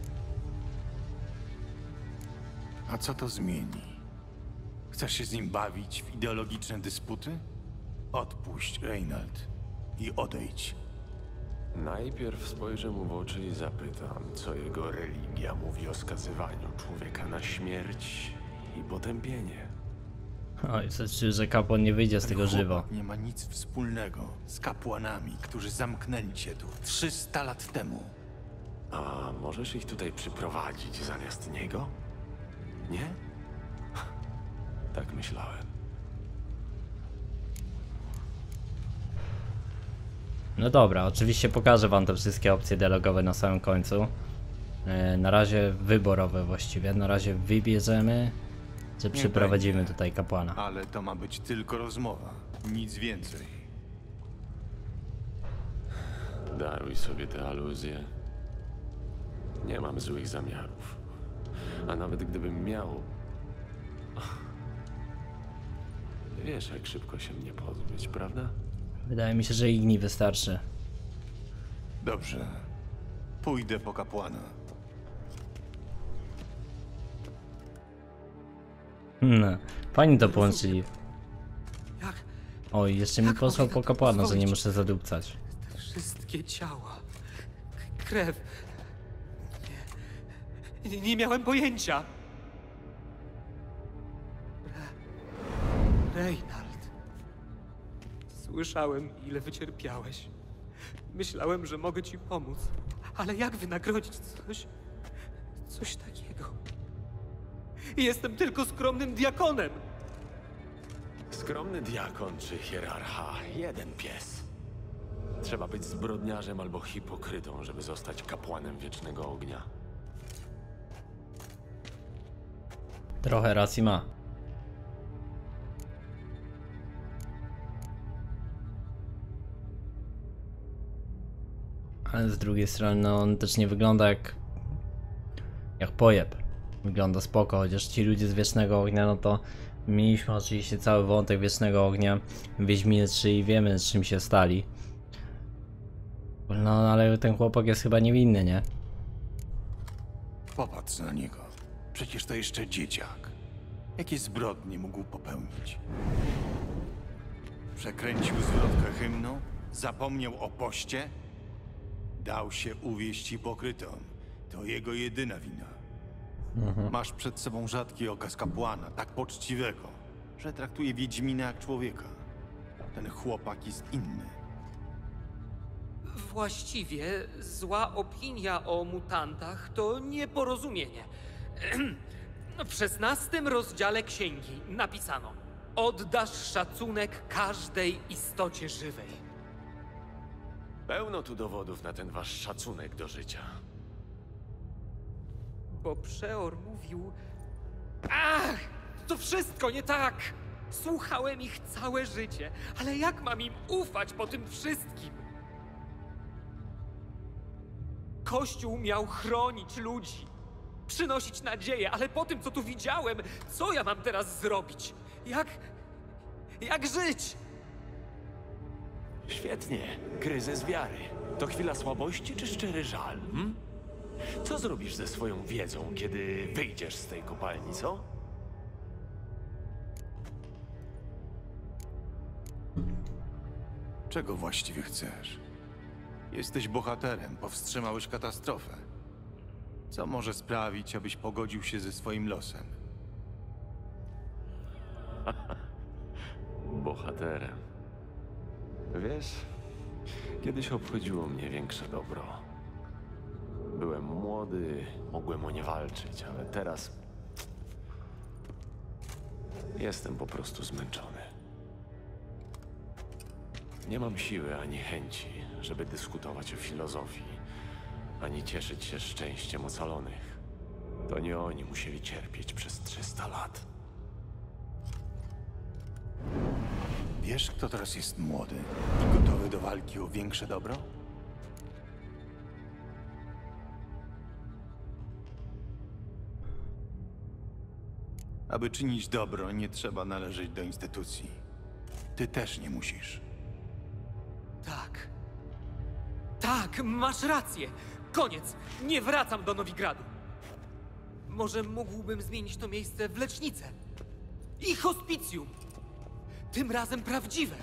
A co to zmieni? Chcesz się z nim bawić w ideologiczne dysputy? Odpuść, Reynald, i odejdź. Najpierw spojrzę mu w oczy i zapytam, co jego religia mówi o skazywaniu człowieka na śmierć i potępienie. oj, znaczy, że kapłan nie wyjdzie z tego Ten żywo. chłopak nie ma nic wspólnego z kapłanami, którzy zamknęli cię tu trzysta lat temu. A możesz ich tutaj przyprowadzić zamiast niego? Nie? Tak myślałem. No dobra, oczywiście pokażę wam te wszystkie opcje dialogowe na samym końcu. E, na razie wyborowe właściwie. Na razie wybierzemy, że przyprowadzimy będzie. tutaj kapłana. Ale to ma być tylko rozmowa, nic więcej. Daruj sobie te aluzje. Nie mam złych zamiarów. A nawet gdybym miał... Wiesz, jak szybko się mnie pozbyć, prawda? Wydaje mi się, że Igni wystarczy. Dobrze, pójdę po kapłana. No, fajnie to połączyli. Jak Oj, jeszcze mi Jak posłał mogę po na to kapłana, że nie pozwolić? muszę zadupcać. te wszystkie ciała, k- krew. Nie, nie miałem pojęcia. Re... Reynald. Słyszałem, ile wycierpiałeś. Myślałem, że mogę ci pomóc. Ale jak wynagrodzić coś... coś takiego? Jestem tylko skromnym diakonem. Skromny diakon czy hierarcha, jeden pies. Trzeba być zbrodniarzem albo hipokrytą, żeby zostać kapłanem Wiecznego Ognia. Trochę racji ma. Ale z drugiej strony, no on też nie wygląda jak... jak pojeb. Wygląda spoko, chociaż ci ludzie z Wiecznego Ognia, no to mieliśmy oczywiście cały wątek Wiecznego Ognia w Wiedźminie trzy i wiemy, z czym się stali. No ale ten chłopak jest chyba niewinny, nie? Popatrz na niego. Przecież to jeszcze dzieciak. Jakie zbrodnie mógł popełnić? Przekręcił zwrotkę hymnu? Zapomniał o poście? Dał się uwieść hipokrytom. To jego jedyna wina. Masz przed sobą rzadki okaz kapłana, tak poczciwego, że traktuje Wiedźmina jak człowieka. Ten chłopak jest inny. Właściwie zła opinia o mutantach to nieporozumienie. W szesnastym rozdziale księgi napisano: oddasz szacunek każdej istocie żywej. Pełno tu dowodów na ten wasz szacunek do życia. Bo Przeor mówił... Ach! To wszystko nie tak! Słuchałem ich całe życie, ale jak mam im ufać po tym wszystkim? Kościół miał chronić ludzi, przynosić nadzieję, ale po tym, co tu widziałem, co ja mam teraz zrobić? Jak... jak żyć? Świetnie. Kryzys wiary. To chwila słabości czy szczery żal? Hm? Co zrobisz ze swoją wiedzą, kiedy wyjdziesz z tej kopalni, co? Czego właściwie chcesz? Jesteś bohaterem, powstrzymałeś katastrofę. Co może sprawić, abyś pogodził się ze swoim losem? Bohaterem. Wiesz, kiedyś obchodziło mnie większe dobro. Byłem młody, mogłem o nie walczyć, ale teraz jestem po prostu zmęczony. Nie mam siły ani chęci, żeby dyskutować o filozofii, ani cieszyć się szczęściem ocalonych. To nie oni musieli cierpieć przez trzysta lat. Wiesz, kto teraz jest młody i gotowy do walki o większe dobro? Aby czynić dobro, nie trzeba należeć do instytucji. Ty też nie musisz. Tak. Tak, masz rację. Koniec. Nie wracam do Nowigradu. Może mógłbym zmienić to miejsce w lecznicę. I hospicjum. Tym razem prawdziwe.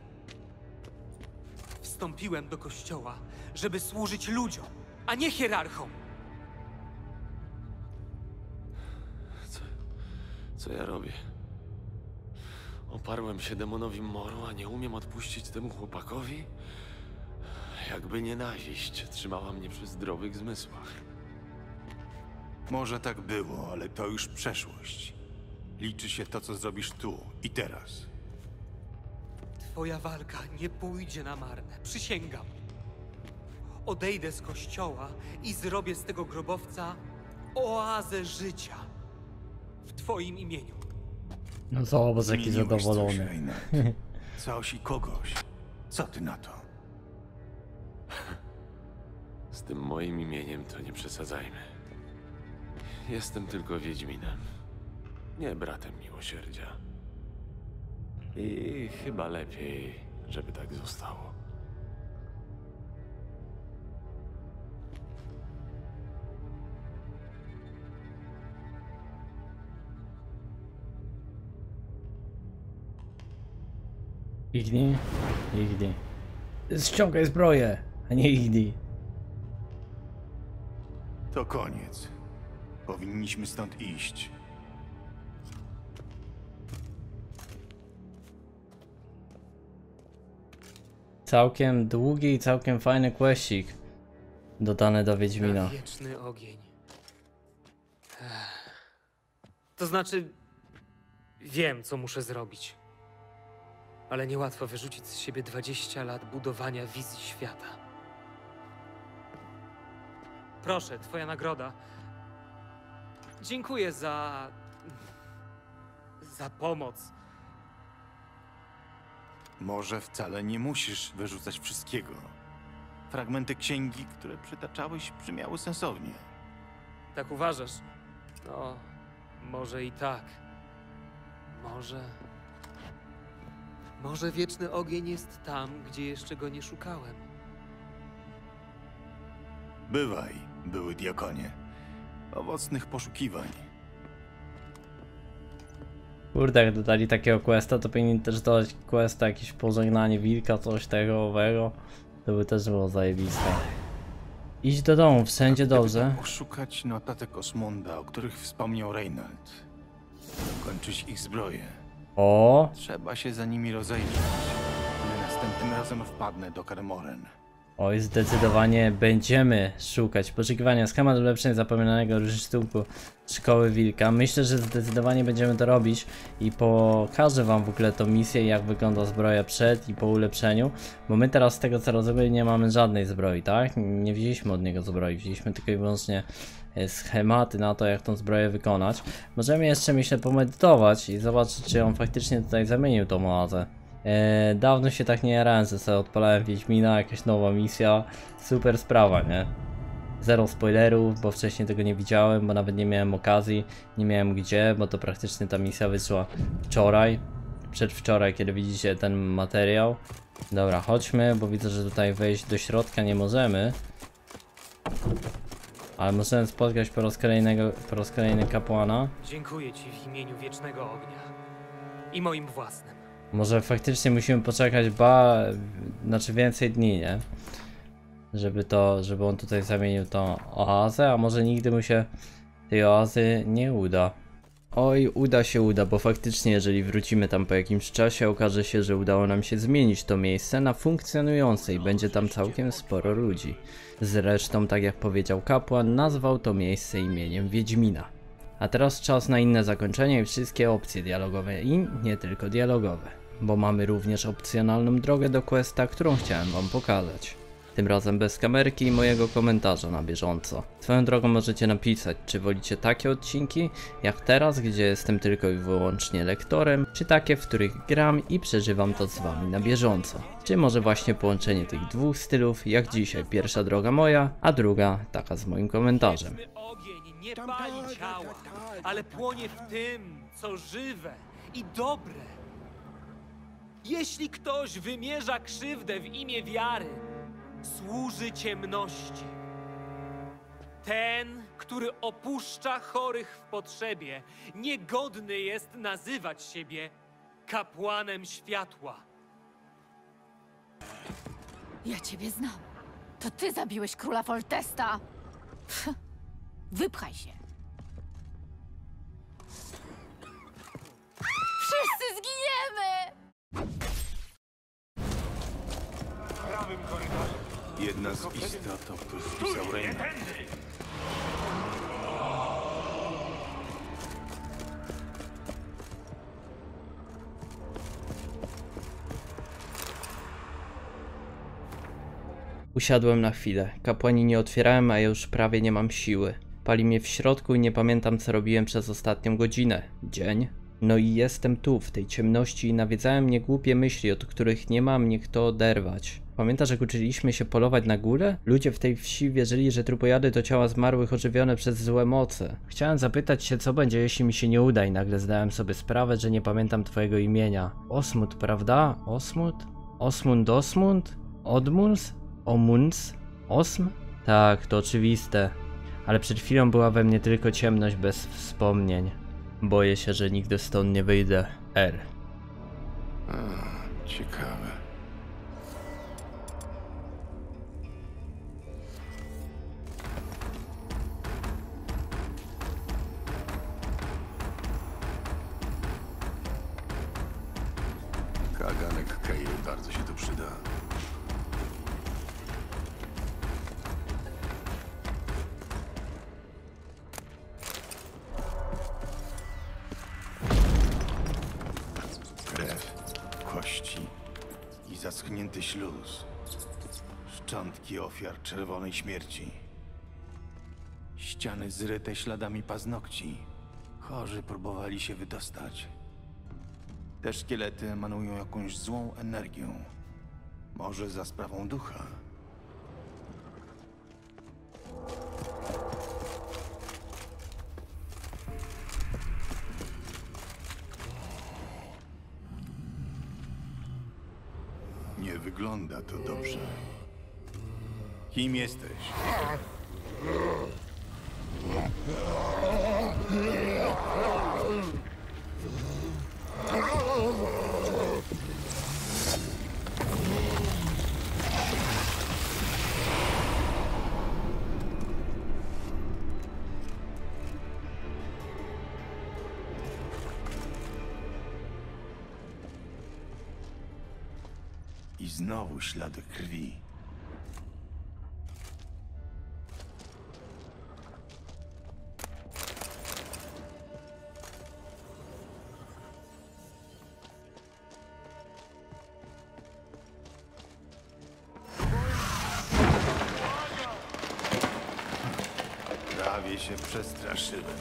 Wstąpiłem do kościoła, żeby służyć ludziom, a nie hierarchom. Co, co ja robię? Oparłem się demonowi moru, a nie umiem odpuścić temu chłopakowi? Jakby nienawiść trzymała mnie przy zdrowych zmysłach. Może tak było, ale to już przeszłość. Liczy się to, co zrobisz tu i teraz. Twoja walka nie pójdzie na marne, przysięgam. Odejdę z kościoła i zrobię z tego grobowca oazę życia. W twoim imieniu. No zobacz, jaki Zmieniłeś zadowolony. Coś, Reinhard. Coś i kogoś. Co ty na to? Z tym moim imieniem to nie przesadzajmy. Jestem tylko Wiedźminem, nie bratem miłosierdzia. I chyba lepiej, żeby tak zostało. Igni? Igni. Ściągaj zbroję, a nie Igni. To koniec. Powinniśmy stąd iść. Całkiem długi i całkiem fajny questik dodany do Wiedźmina. Na wieczny ogień. Ech. To znaczy, wiem, co muszę zrobić. Ale niełatwo wyrzucić z siebie dwadzieścia lat budowania wizji świata. Proszę, twoja nagroda. Dziękuję za... za pomoc. Może wcale nie musisz wyrzucać wszystkiego. Fragmenty księgi, które przytaczałeś, brzmiały sensownie. Tak uważasz? No, może i tak. Może... Może wieczny ogień jest tam, gdzie jeszcze go nie szukałem. Bywaj, były diakonie. Owocnych poszukiwań. Kurde, jak dodali takiego questa, to powinni też dodać questa, jakieś pożegnanie wilka, coś tego, owego. To by też było zajebiste. Idź do domu, wszędzie dobrze. Poszukać notatek Osmunda, o których wspomniał Reinhard. Kończyć ich zbroję. O, Trzeba się za nimi rozejrzeć. Ale następnym razem wpadnę do Kermoren. oj, zdecydowanie będziemy szukać poszukiwania schemat ulepszeń zapomnianego rysztunku Szkoły Wilka. Myślę, że zdecydowanie będziemy to robić i pokażę wam w ogóle tą misję, jak wygląda zbroja przed i po ulepszeniu, bo my teraz z tego co rozumiem nie mamy żadnej zbroi, tak? Nie wzięliśmy od niego zbroi, wzięliśmy tylko i wyłącznie schematy na to, jak tą zbroję wykonać. Możemy jeszcze, myślę, pomedytować i zobaczyć, czy on faktycznie tutaj zamienił tą oazę. Eee, dawno się tak nie jarałem, że sobie odpalałem Wiedźmina, jakaś nowa misja, super sprawa, nie? Zero spoilerów, bo wcześniej tego nie widziałem, bo nawet nie miałem okazji, nie miałem gdzie, bo to praktycznie ta misja wyszła wczoraj, przedwczoraj, kiedy widzicie ten materiał. Dobra, chodźmy, bo widzę, że tutaj wejść do środka nie możemy. Ale możemy spotkać po raz kolejnego, po raz kolejny kapłana. Dziękuję ci w imieniu wiecznego ognia. I moim własnym. Może faktycznie musimy poczekać ba... znaczy więcej dni, nie? Żeby to, żeby on tutaj zamienił tą oazę, a może nigdy mu się tej oazy nie uda. Oj, uda się, uda, bo faktycznie jeżeli wrócimy tam po jakimś czasie, okaże się, że udało nam się zmienić to miejsce na funkcjonujące i będzie tam całkiem sporo ludzi. Zresztą, tak jak powiedział kapłan, nazwał to miejsce imieniem Wiedźmina. A teraz czas na inne zakończenie i wszystkie opcje dialogowe i nie tylko dialogowe, bo mamy również opcjonalną drogę do questa, którą chciałem wam pokazać. Tym razem bez kamerki i mojego komentarza na bieżąco. Swoją drogą możecie napisać, czy wolicie takie odcinki, jak teraz, gdzie jestem tylko i wyłącznie lektorem, czy takie, w których gram i przeżywam to z wami na bieżąco. Czy może właśnie połączenie tych dwóch stylów, jak dzisiaj pierwsza droga moja, a druga taka z moim komentarzem. Wieczny ogień nie pali ciała, ale płonie w tym, co żywe i dobre. Jeśli ktoś wymierza krzywdę w imię wiary, służy ciemności. Ten, który opuszcza chorych w potrzebie, niegodny jest nazywać siebie kapłanem światła. Ja ciebie znam. To ty zabiłeś króla Foltesta. Pff, wypchaj się. Wszyscy zginiemy! Jedna z istot, o których pisał Reynard. Usiadłem na chwilę. Kapłani nie otwierałem, a ja już prawie nie mam siły. Pali mnie w środku i nie pamiętam, co robiłem przez ostatnią godzinę. Dzień? No i jestem tu, w tej ciemności i nawiedzają mnie głupie myśli, od których nie ma mnie kto oderwać. Pamiętasz, jak uczyliśmy się polować na górę? Ludzie w tej wsi wierzyli, że trupojady to ciała zmarłych ożywione przez złe moce. Chciałem zapytać się, co będzie, jeśli mi się nie uda, i nagle zdałem sobie sprawę, że nie pamiętam twojego imienia. Osmund, prawda? Osmund? Osmund Osmund? Odmuns? Omuns? Osm? Tak, to oczywiste. Ale przed chwilą była we mnie tylko ciemność bez wspomnień. Boję się, że nigdy stąd nie wyjdę. R. A, ciekawe. Kaganek Kail bardzo się tu przyda. Krew, kości i zaschnięty śluz. Szczątki ofiar czerwonej śmierci. Ściany zryte śladami paznokci. Chorzy próbowali się wydostać. Te szkielety emanują jakąś złą energią. Może za sprawą ducha. Nie wygląda to dobrze. Kim jesteś? I znowu ślady krwi. Prawie się przestraszyłem.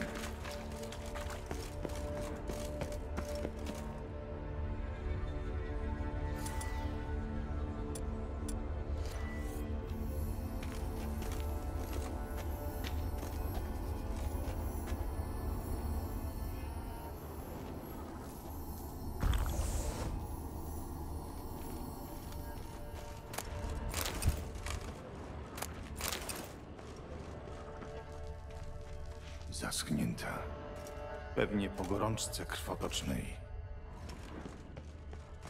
Zaschnięta. Pewnie po gorączce krwotocznej.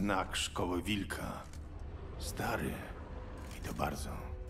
Znak szkoły wilka. Stary. I to bardzo.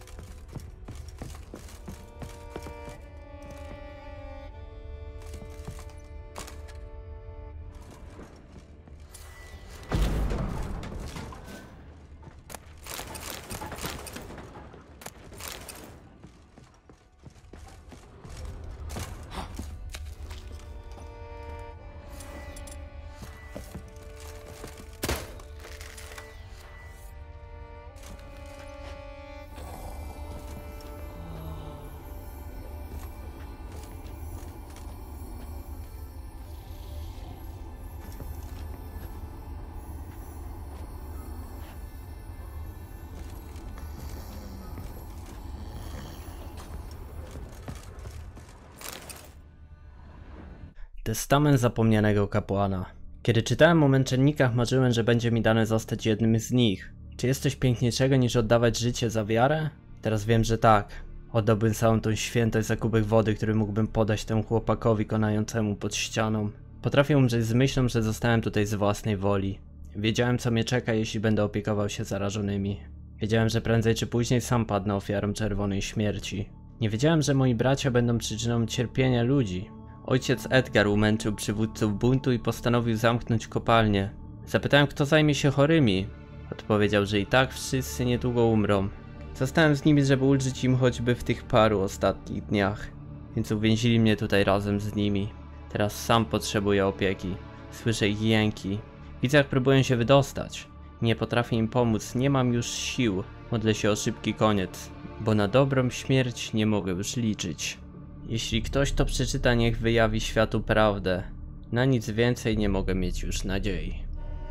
Testament zapomnianego kapłana. Kiedy czytałem o męczennikach, marzyłem, że będzie mi dane zostać jednym z nich. Czy jest coś piękniejszego niż oddawać życie za wiarę? Teraz wiem, że tak. Oddałbym całą tą świętość za kubek wody, który mógłbym podać temu chłopakowi konającemu pod ścianą. Potrafię umrzeć z myślą, że zostałem tutaj z własnej woli. Wiedziałem, co mnie czeka, jeśli będę opiekował się zarażonymi. Wiedziałem, że prędzej czy później sam padnę ofiarą czerwonej śmierci. Nie wiedziałem, że moi bracia będą przyczyną cierpienia ludzi. Ojciec Edgar umęczył przywódców buntu i postanowił zamknąć kopalnię. Zapytałem, kto zajmie się chorymi. Odpowiedział, że i tak wszyscy niedługo umrą. Zostałem z nimi, żeby ulżyć im choćby w tych paru ostatnich dniach. Więc uwięzili mnie tutaj razem z nimi. Teraz sam potrzebuję opieki. Słyszę ich jęki. Widzę, jak próbują się wydostać. Nie potrafię im pomóc, nie mam już sił. Modlę się o szybki koniec, bo na dobrą śmierć nie mogę już liczyć. Jeśli ktoś to przeczyta, niech wyjawi światu prawdę. Na nic więcej nie mogę mieć już nadziei.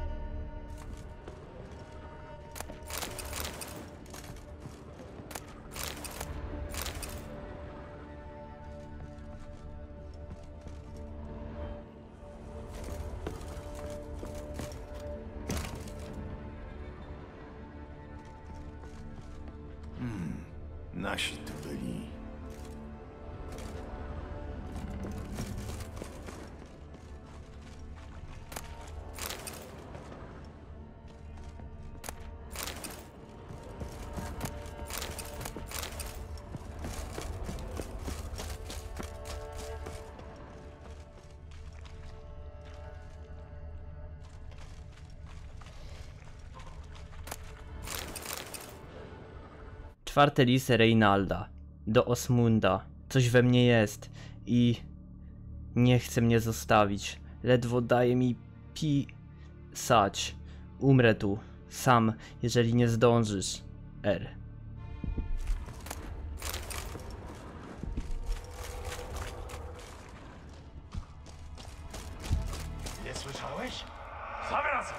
Hmm, nasi tu byli. Czwarty list Reynalda. Do Osmunda. Coś we mnie jest i nie chce mnie zostawić. Ledwo daje mi pisać. Umrę tu, sam, jeżeli nie zdążysz. R. Nie słyszałeś? Zawracaj!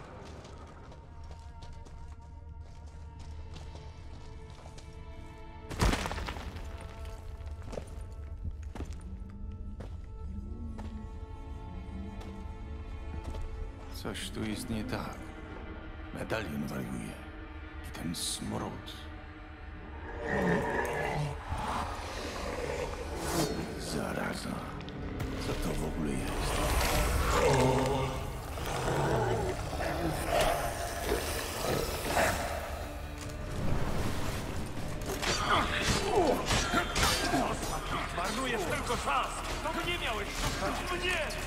Coś tu jest nie tak. Medalion wariuje. I ten smród. Zaraza. Co to w ogóle jest? Marnujesz tylko czas! To mnie miałeś szukać! Mnie!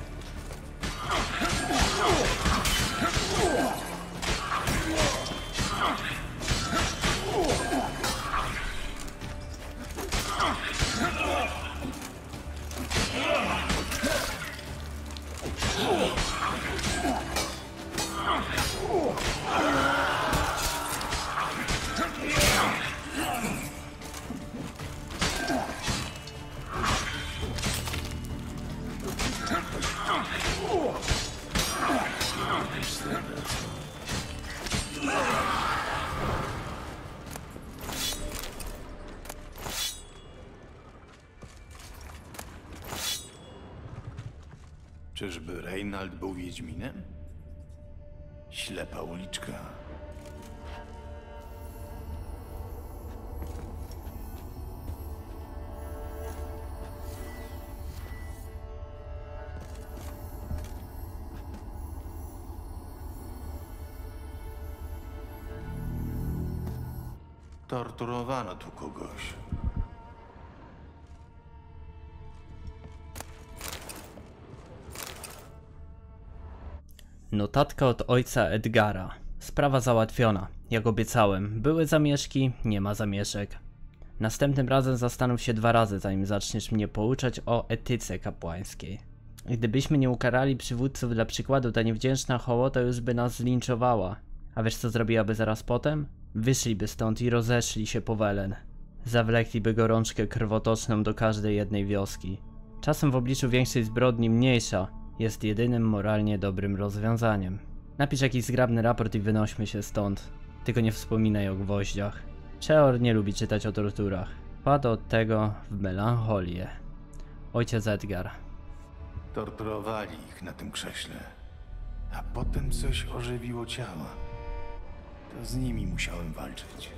Czyżby Reynald był Wiedźminem? Ślepa uliczka. Torturowano tu kogoś. Notatka od ojca Edgara. Sprawa załatwiona. Jak obiecałem. Były zamieszki, nie ma zamieszek. Następnym razem zastanów się dwa razy, zanim zaczniesz mnie pouczać o etyce kapłańskiej. Gdybyśmy nie ukarali przywódców dla przykładu, ta niewdzięczna hołota już by nas zlinczowała. A wiesz co zrobiłaby zaraz potem? Wyszliby stąd i rozeszli się po Welen. Zawlekliby gorączkę krwotoczną do każdej jednej wioski. Czasem w obliczu większej zbrodni mniejsza jest jedynym moralnie dobrym rozwiązaniem. Napisz jakiś zgrabny raport i wynośmy się stąd. Tylko nie wspominaj o gwoździach. Przeor nie lubi czytać o torturach. Wpadł od tego w melancholię. Ojciec Edgar. Torturowali ich na tym krześle. A potem coś ożywiło ciała. To z nimi musiałem walczyć.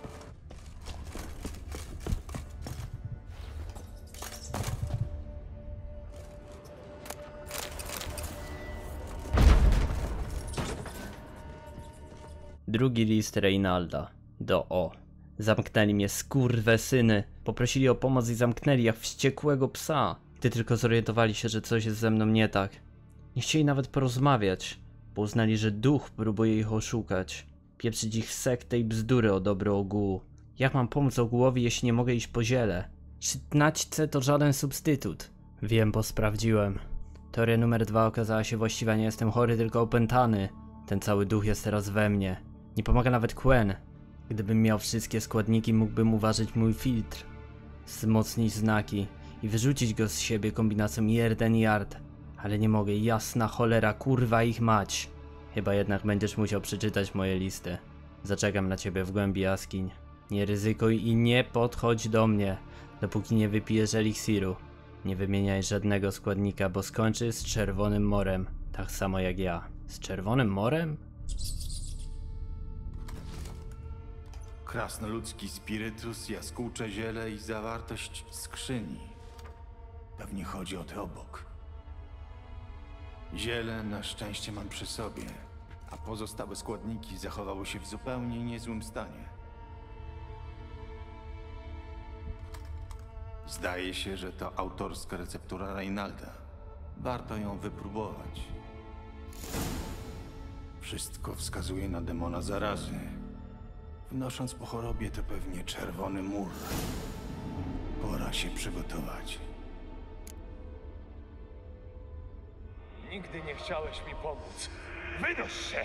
Drugi list Reynalda. Do O. Zamknęli mnie, skurwysyny. Poprosili o pomoc i zamknęli jak wściekłego psa. Gdy tylko zorientowali się, że coś jest ze mną nie tak. Nie chcieli nawet porozmawiać, bo uznali, że duch próbuje ich oszukać. Pieprzyć ich sektę i bzdury o dobro ogółu. Jak mam pomóc ogółowi, jeśli nie mogę iść po ziele? Sztnaćce to żaden substytut. Wiem, bo sprawdziłem. Teoria numer dwa okazała się właściwa, nie jestem chory, tylko opętany. Ten cały duch jest teraz we mnie. Nie pomaga nawet Quen. Gdybym miał wszystkie składniki, mógłbym uważać mój filtr, wzmocnić znaki i wyrzucić go z siebie kombinacją jeden yard. Ale nie mogę, jasna cholera, kurwa ich mać. Chyba jednak będziesz musiał przeczytać moje listy. Zaczekam na ciebie w głębi jaskiń. Nie ryzykuj i nie podchodź do mnie, dopóki nie wypijesz eliksiru. Nie wymieniaj żadnego składnika, bo skończy z Czerwonym Morem, tak samo jak ja. Z Czerwonym Morem? Krasnoludzki spirytus, jaskółcze ziele i zawartość skrzyni. Pewnie chodzi o te obok. Ziele na szczęście mam przy sobie, a pozostałe składniki zachowały się w zupełnie niezłym stanie. Zdaje się, że to autorska receptura Reynalda. Warto ją wypróbować. Wszystko wskazuje na demona zarazy. Wnosząc po chorobie to pewnie czerwony mur. Pora się przygotować. Nigdy nie chciałeś mi pomóc. Wynoś się!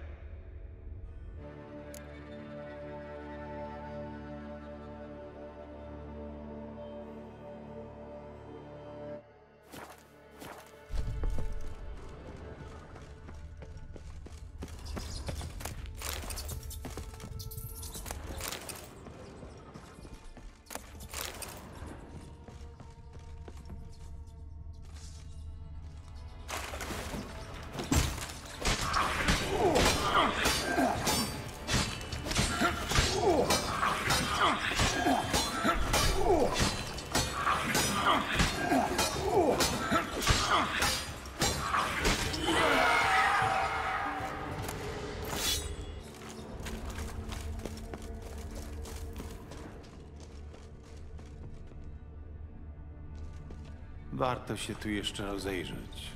Warto się tu jeszcze rozejrzeć.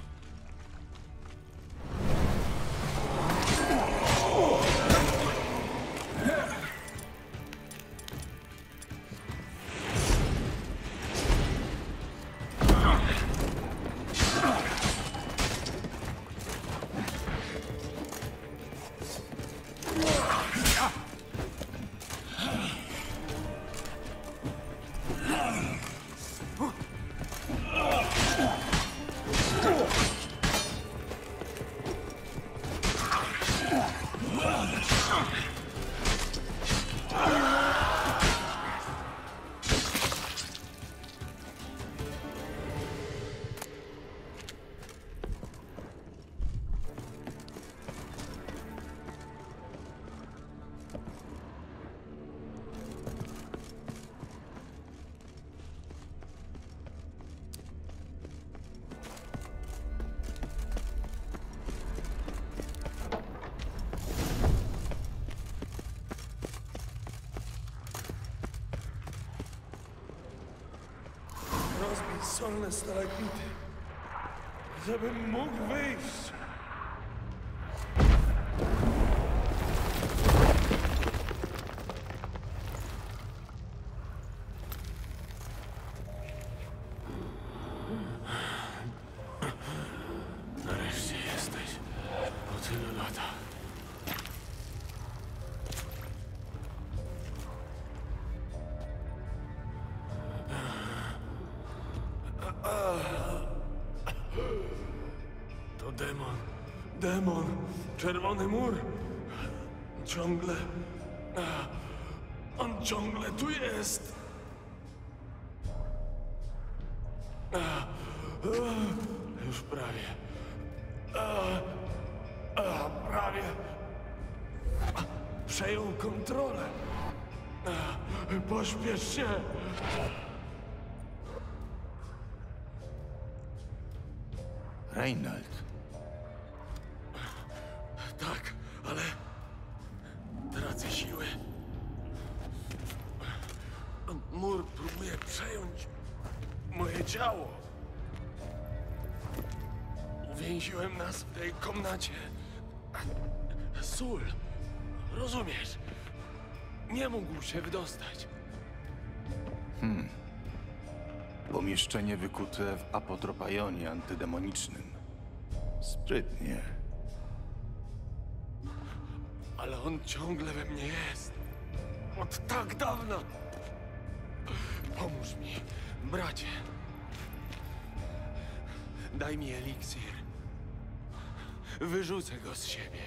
solne stalagmity. Żebym mógł wyjść. Nareszcie jesteś. Po tylu latach. To demon. Demon. Czerwony mur. Ciągle. On ciągle tu jest. Już prawie. Prawie. Przejął kontrolę. Pośpiesz się. Reynald. Tak, ale tracę siły. Mur próbuje przejąć moje ciało. Uwięziłem nas w tej komnacie. Sól, rozumiesz? Nie mógł się wydostać. Pomieszczenie wykute w apotropajonie antydemonicznym. Sprytnie. Ale on ciągle we mnie jest. Od tak dawna. Pomóż mi, bracie. Daj mi eliksir. Wyrzucę go z siebie.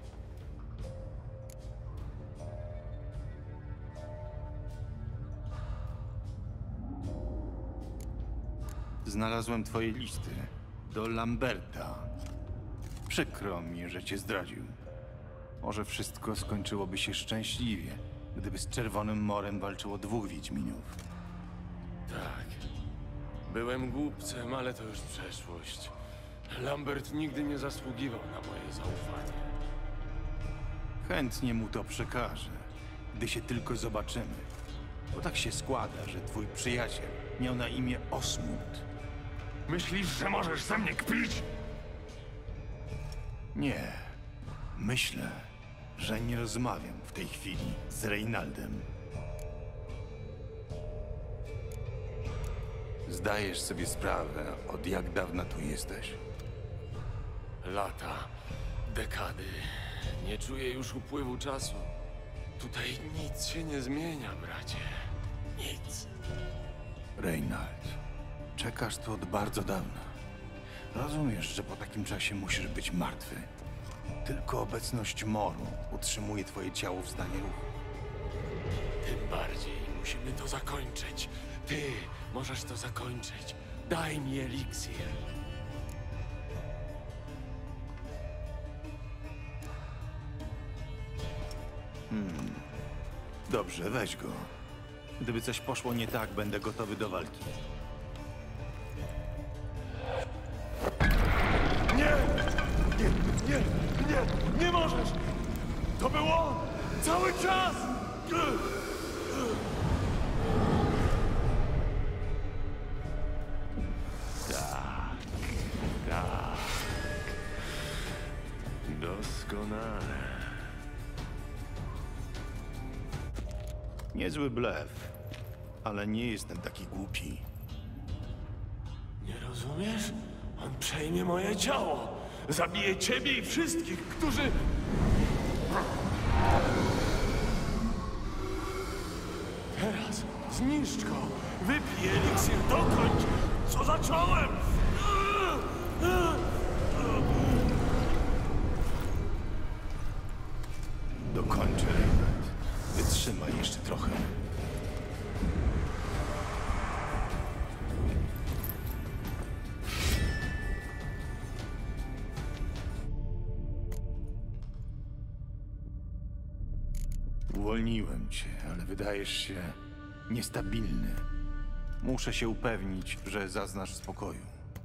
Znalazłem twoje listy do Lamberta. Przykro mi, że cię zdradził. Może wszystko skończyłoby się szczęśliwie, gdyby z Czerwonym Morem walczyło dwóch Wiedźminów. Tak. Byłem głupcem, ale to już przeszłość. Lambert nigdy nie zasługiwał na moje zaufanie. Chętnie mu to przekażę, gdy się tylko zobaczymy. Bo tak się składa, że twój przyjaciel miał na imię Osmund. Myślisz, że możesz ze mnie kpić? Nie. Myślę, że nie rozmawiam w tej chwili z Reynaldem. Zdajesz sobie sprawę, od jak dawna tu jesteś? Lata, dekady. Nie czuję już upływu czasu. Tutaj nic się nie zmienia, bracie. Nic. Reynald, czekasz tu od bardzo dawna. Rozumiesz, że po takim czasie musisz być martwy. Tylko obecność moru utrzymuje twoje ciało w stanie ruchu. Tym bardziej musimy to zakończyć. Ty możesz to zakończyć. Daj mi eliksir. Dobrze, weź go. Gdyby coś poszło nie tak, będę gotowy do walki. Nie! Nie, nie, nie, nie możesz! To był on! Cały czas! Tak, tak. Doskonale. Niezły blef, ale nie jestem taki głupi. Nie rozumiesz? On przejmie moje ciało. Zabije ciebie i wszystkich, którzy... Teraz zniszcz go. Wypij eliksir, dokończ, co zacząłem. Dokończę, Reynald. Wytrzymaj jeszcze trochę. Uwolniłem cię, ale wydajesz się niestabilny. Muszę się upewnić, że zaznasz spokoju.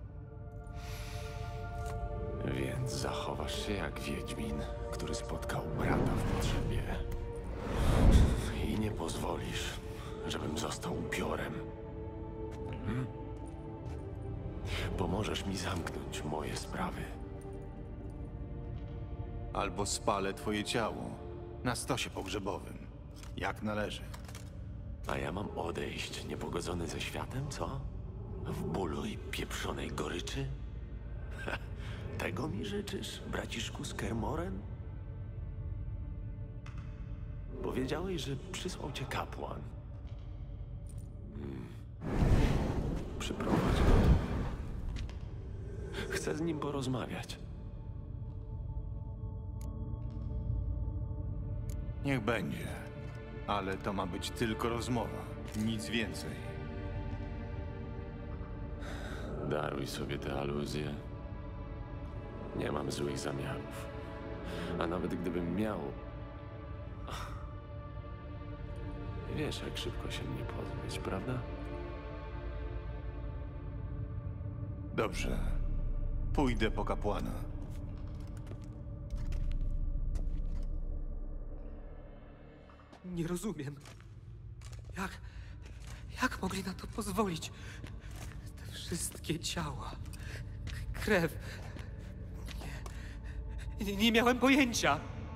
Więc zachowasz się jak Wiedźmin, który spotkał brata w potrzebie. I nie pozwolisz, żebym został upiorem. Hmm? pomożesz mi zamknąć moje sprawy. Albo spalę twoje ciało na stosie pogrzebowym, jak należy. A ja mam odejść niepogodzony ze światem, co? W bólu i pieprzonej goryczy? Ha, tego mi życzysz, braciszku z Kermoren? Powiedziałeś, że przysłał cię kapłan. Hmm. Przyprowadź go tu. Chcę z nim porozmawiać. Niech będzie, ale to ma być tylko rozmowa, nic więcej. Daruj sobie te aluzje. Nie mam złych zamiarów. A nawet gdybym miał... Wiesz, jak szybko się mnie pozbyć, prawda? Dobrze, pójdę po kapłana. Nie rozumiem. Jak... Jak mogli na to pozwolić? Te wszystkie ciała... k- krew... Nie... Nie, nie miałem pojęcia.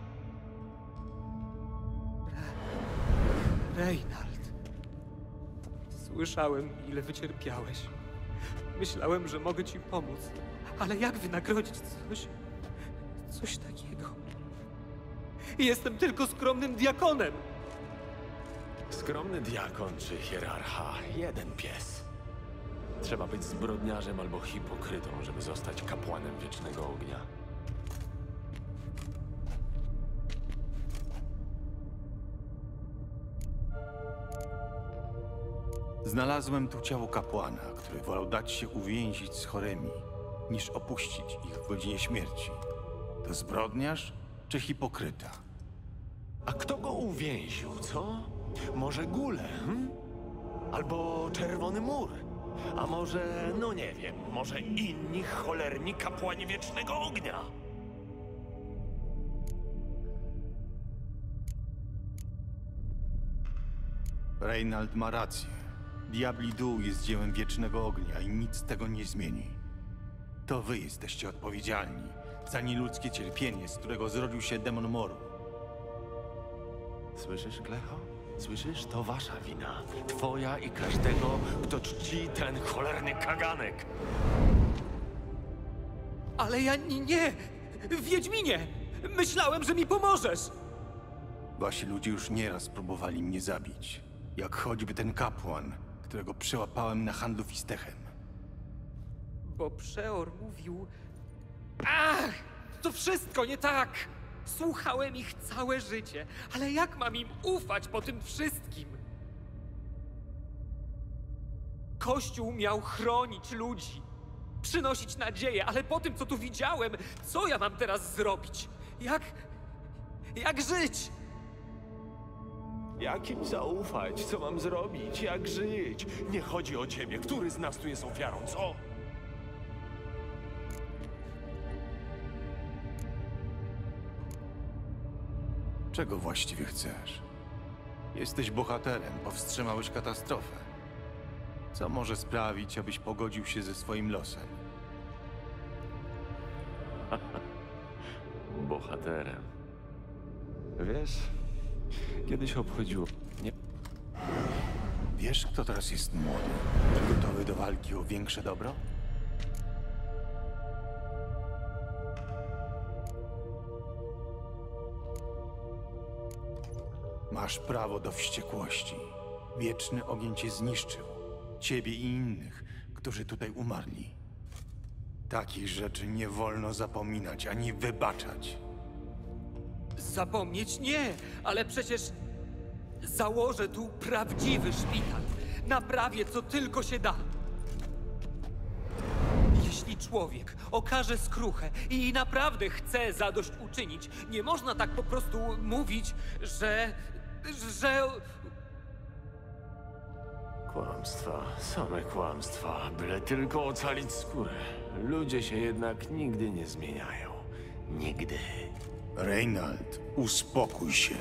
Re... Reynald. Słyszałem, ile wycierpiałeś. Myślałem, że mogę ci pomóc. Ale jak wynagrodzić coś... coś takiego? Jestem tylko skromnym diakonem. Skromny diakon czy hierarcha, jeden pies. Trzeba być zbrodniarzem albo hipokrytą, żeby zostać kapłanem Wiecznego Ognia. Znalazłem tu ciało kapłana, który wolał dać się uwięzić z chorymi, niż opuścić ich w godzinie śmierci. To zbrodniarz czy hipokryta? A kto go uwięził, co? Może Gule, hm? Albo Czerwony Mur? A może, no nie wiem, może inni cholerni kapłani Wiecznego Ognia? Reynald ma rację. Diabli Dół jest dziełem Wiecznego Ognia i nic tego nie zmieni. To wy jesteście odpowiedzialni za nieludzkie cierpienie, z którego zrodził się demon moru. Słyszysz, Klecho? Słyszysz? To wasza wina. Twoja i każdego, kto czci ten cholerny kaganek. Ale ja nie... nie. Wiedźminie! Myślałem, że mi pomożesz! Wasi ludzie już nieraz próbowali mnie zabić. Jak choćby ten kapłan, którego przełapałem na handlu fistechem. Bo Przeor mówił... Ach! To wszystko nie tak! Słuchałem ich całe życie, ale jak mam im ufać po tym wszystkim? Kościół miał chronić ludzi, przynosić nadzieję, ale po tym, co tu widziałem, co ja mam teraz zrobić? Jak... jak żyć? Jak im zaufać? Co mam zrobić? Jak żyć? Nie chodzi o ciebie. Który z nas tu jest ofiarą, co? Czego właściwie chcesz? Jesteś bohaterem, powstrzymałeś katastrofę. Co może sprawić, abyś pogodził się ze swoim losem? Bohaterem. Wiesz, kiedyś obchodziło... Nie... Wiesz, kto teraz jest młody i gotowy do walki o większe dobro? Masz prawo do wściekłości. Wieczny ogień cię zniszczył. Ciebie i innych, którzy tutaj umarli. Takich rzeczy nie wolno zapominać ani wybaczać. Zapomnieć nie, ale przecież założę tu prawdziwy szpital. Naprawię, co tylko się da. Jeśli człowiek okaże skruchę i naprawdę chce zadośćuczynić, nie można tak po prostu mówić, że... że... Kłamstwa, same kłamstwa, byle tylko ocalić skórę. Ludzie się jednak nigdy nie zmieniają. Nigdy. Reynald, uspokój się.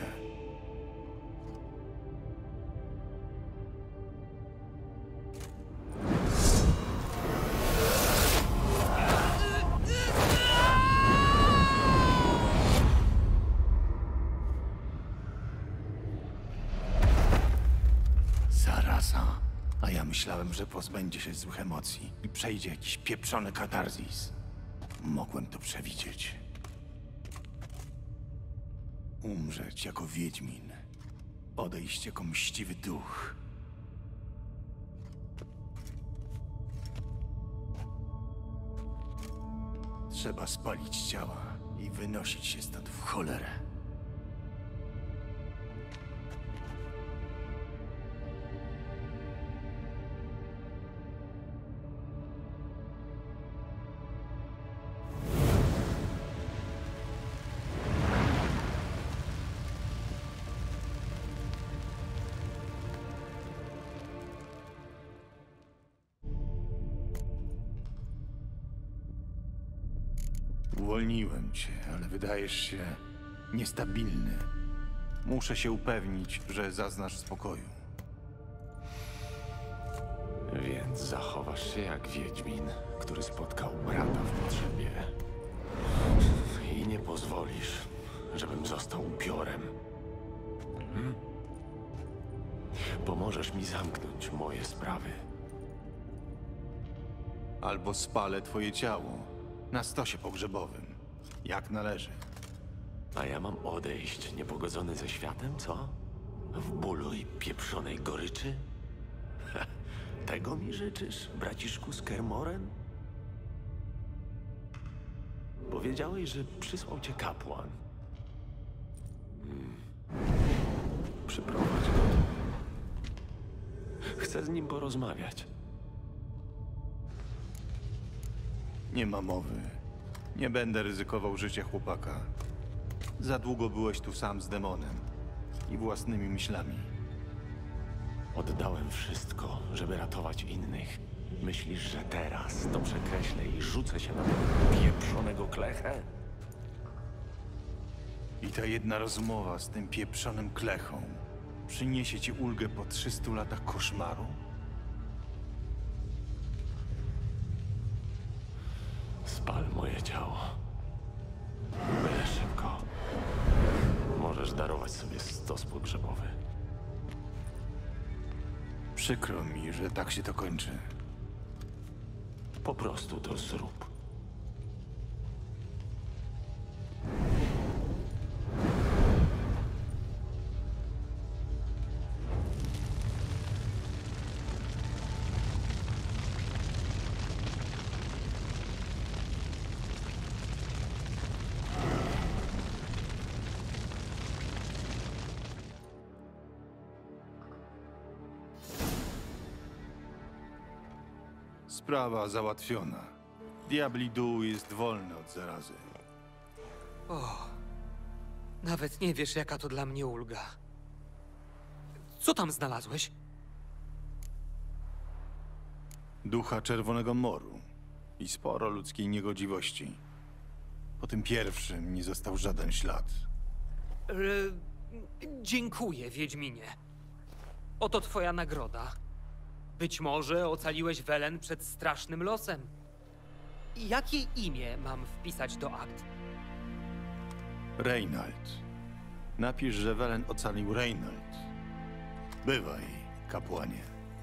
kasa. A ja myślałem, że pozbędzie się złych emocji i przejdzie jakiś pieprzony katarzis. Mogłem to przewidzieć. Umrzeć jako wiedźmin. Odejść jako mściwy duch. Trzeba spalić ciała i wynosić się stąd w cholerę. Uwolniłem cię, ale wydajesz się niestabilny. Muszę się upewnić, że zaznasz spokoju. Więc zachowasz się jak wiedźmin, który spotkał brata w potrzebie. I nie pozwolisz, żebym został upiorem. Hmm? Pomożesz mi zamknąć moje sprawy. Albo spalę twoje ciało na stosie pogrzebowym, jak należy. A ja mam odejść niepogodzony ze światem, co? W bólu i pieprzonej goryczy? Tego mi życzysz, braciszku z Kermoren? Powiedziałeś, że przysłał cię kapłan. Hmm. Przyprowadź go tu. Chcę z nim porozmawiać. Nie ma mowy. Nie będę ryzykował życia chłopaka. Za długo byłeś tu sam z demonem i własnymi myślami. Oddałem wszystko, żeby ratować innych. Myślisz, że teraz to przekreślę i rzucę się na tego pieprzonego klechę? I ta jedna rozmowa z tym pieprzonym klechą przyniesie ci ulgę po trzystu latach koszmaru? Spal moje ciało. Byle szybko. Możesz darować sobie stos pogrzebowy. Przykro mi, że tak się to kończy. Po prostu to zrób. Sprawa załatwiona. Diabli dół jest wolny od zarazy. O, nawet nie wiesz, jaka to dla mnie ulga. Co tam znalazłeś? Ducha Czerwonego Moru i sporo ludzkiej niegodziwości. Po tym pierwszym nie został żaden ślad. E, dziękuję, Wiedźminie. Oto twoja nagroda. Być może ocaliłeś Welen przed strasznym losem. Jakie imię mam wpisać do akt? Reynald. Napisz, że Welen ocalił Reynald. Bywaj, kapłanie.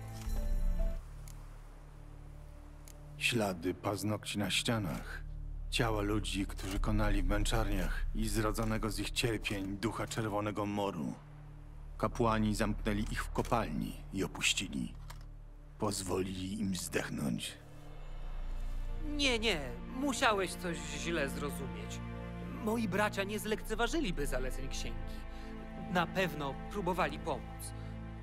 Ślady paznokci na ścianach. Ciała ludzi, którzy konali w męczarniach i zrodzonego z ich cierpień ducha Czerwonego Moru. Kapłani zamknęli ich w kopalni i opuścili. Pozwolili im zdechnąć. Nie, nie, musiałeś coś źle zrozumieć. Moi bracia nie zlekceważyliby zaleceń księgi. Na pewno próbowali pomóc.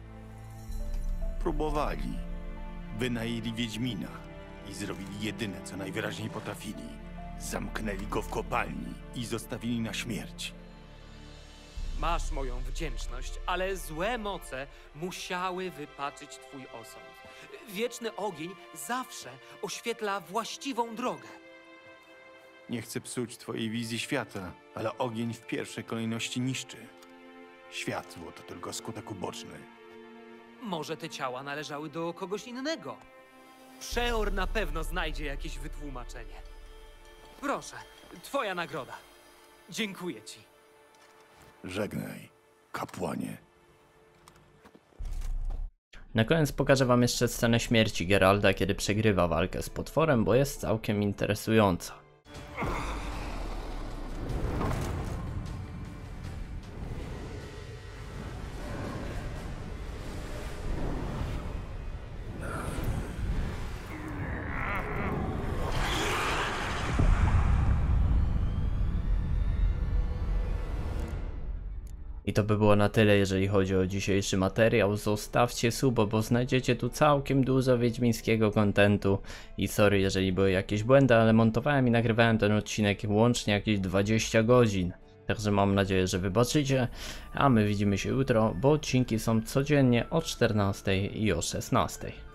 Próbowali. Wynajęli Wiedźmina i zrobili jedyne, co najwyraźniej potrafili. Zamknęli go w kopalni i zostawili na śmierć. Masz moją wdzięczność, ale złe moce musiały wypaczyć twój osąd. Wieczny ogień zawsze oświetla właściwą drogę. Nie chcę psuć twojej wizji świata, ale ogień w pierwszej kolejności niszczy. Światło to tylko skutek uboczny. Może te ciała należały do kogoś innego. Przeor na pewno znajdzie jakieś wytłumaczenie. Proszę, twoja nagroda. Dziękuję ci. Żegnaj, kapłanie. Na koniec pokażę wam jeszcze scenę śmierci Geralda, kiedy przegrywa walkę z potworem, bo jest całkiem interesująca. I to by było na tyle, jeżeli chodzi o dzisiejszy materiał. Zostawcie suba, bo znajdziecie tu całkiem dużo wiedźmińskiego kontentu. I sorry, jeżeli były jakieś błędy, ale montowałem i nagrywałem ten odcinek łącznie jakieś dwadzieścia godzin. Także mam nadzieję, że wybaczycie. A my widzimy się jutro, bo odcinki są codziennie o czternastej i o szesnastej.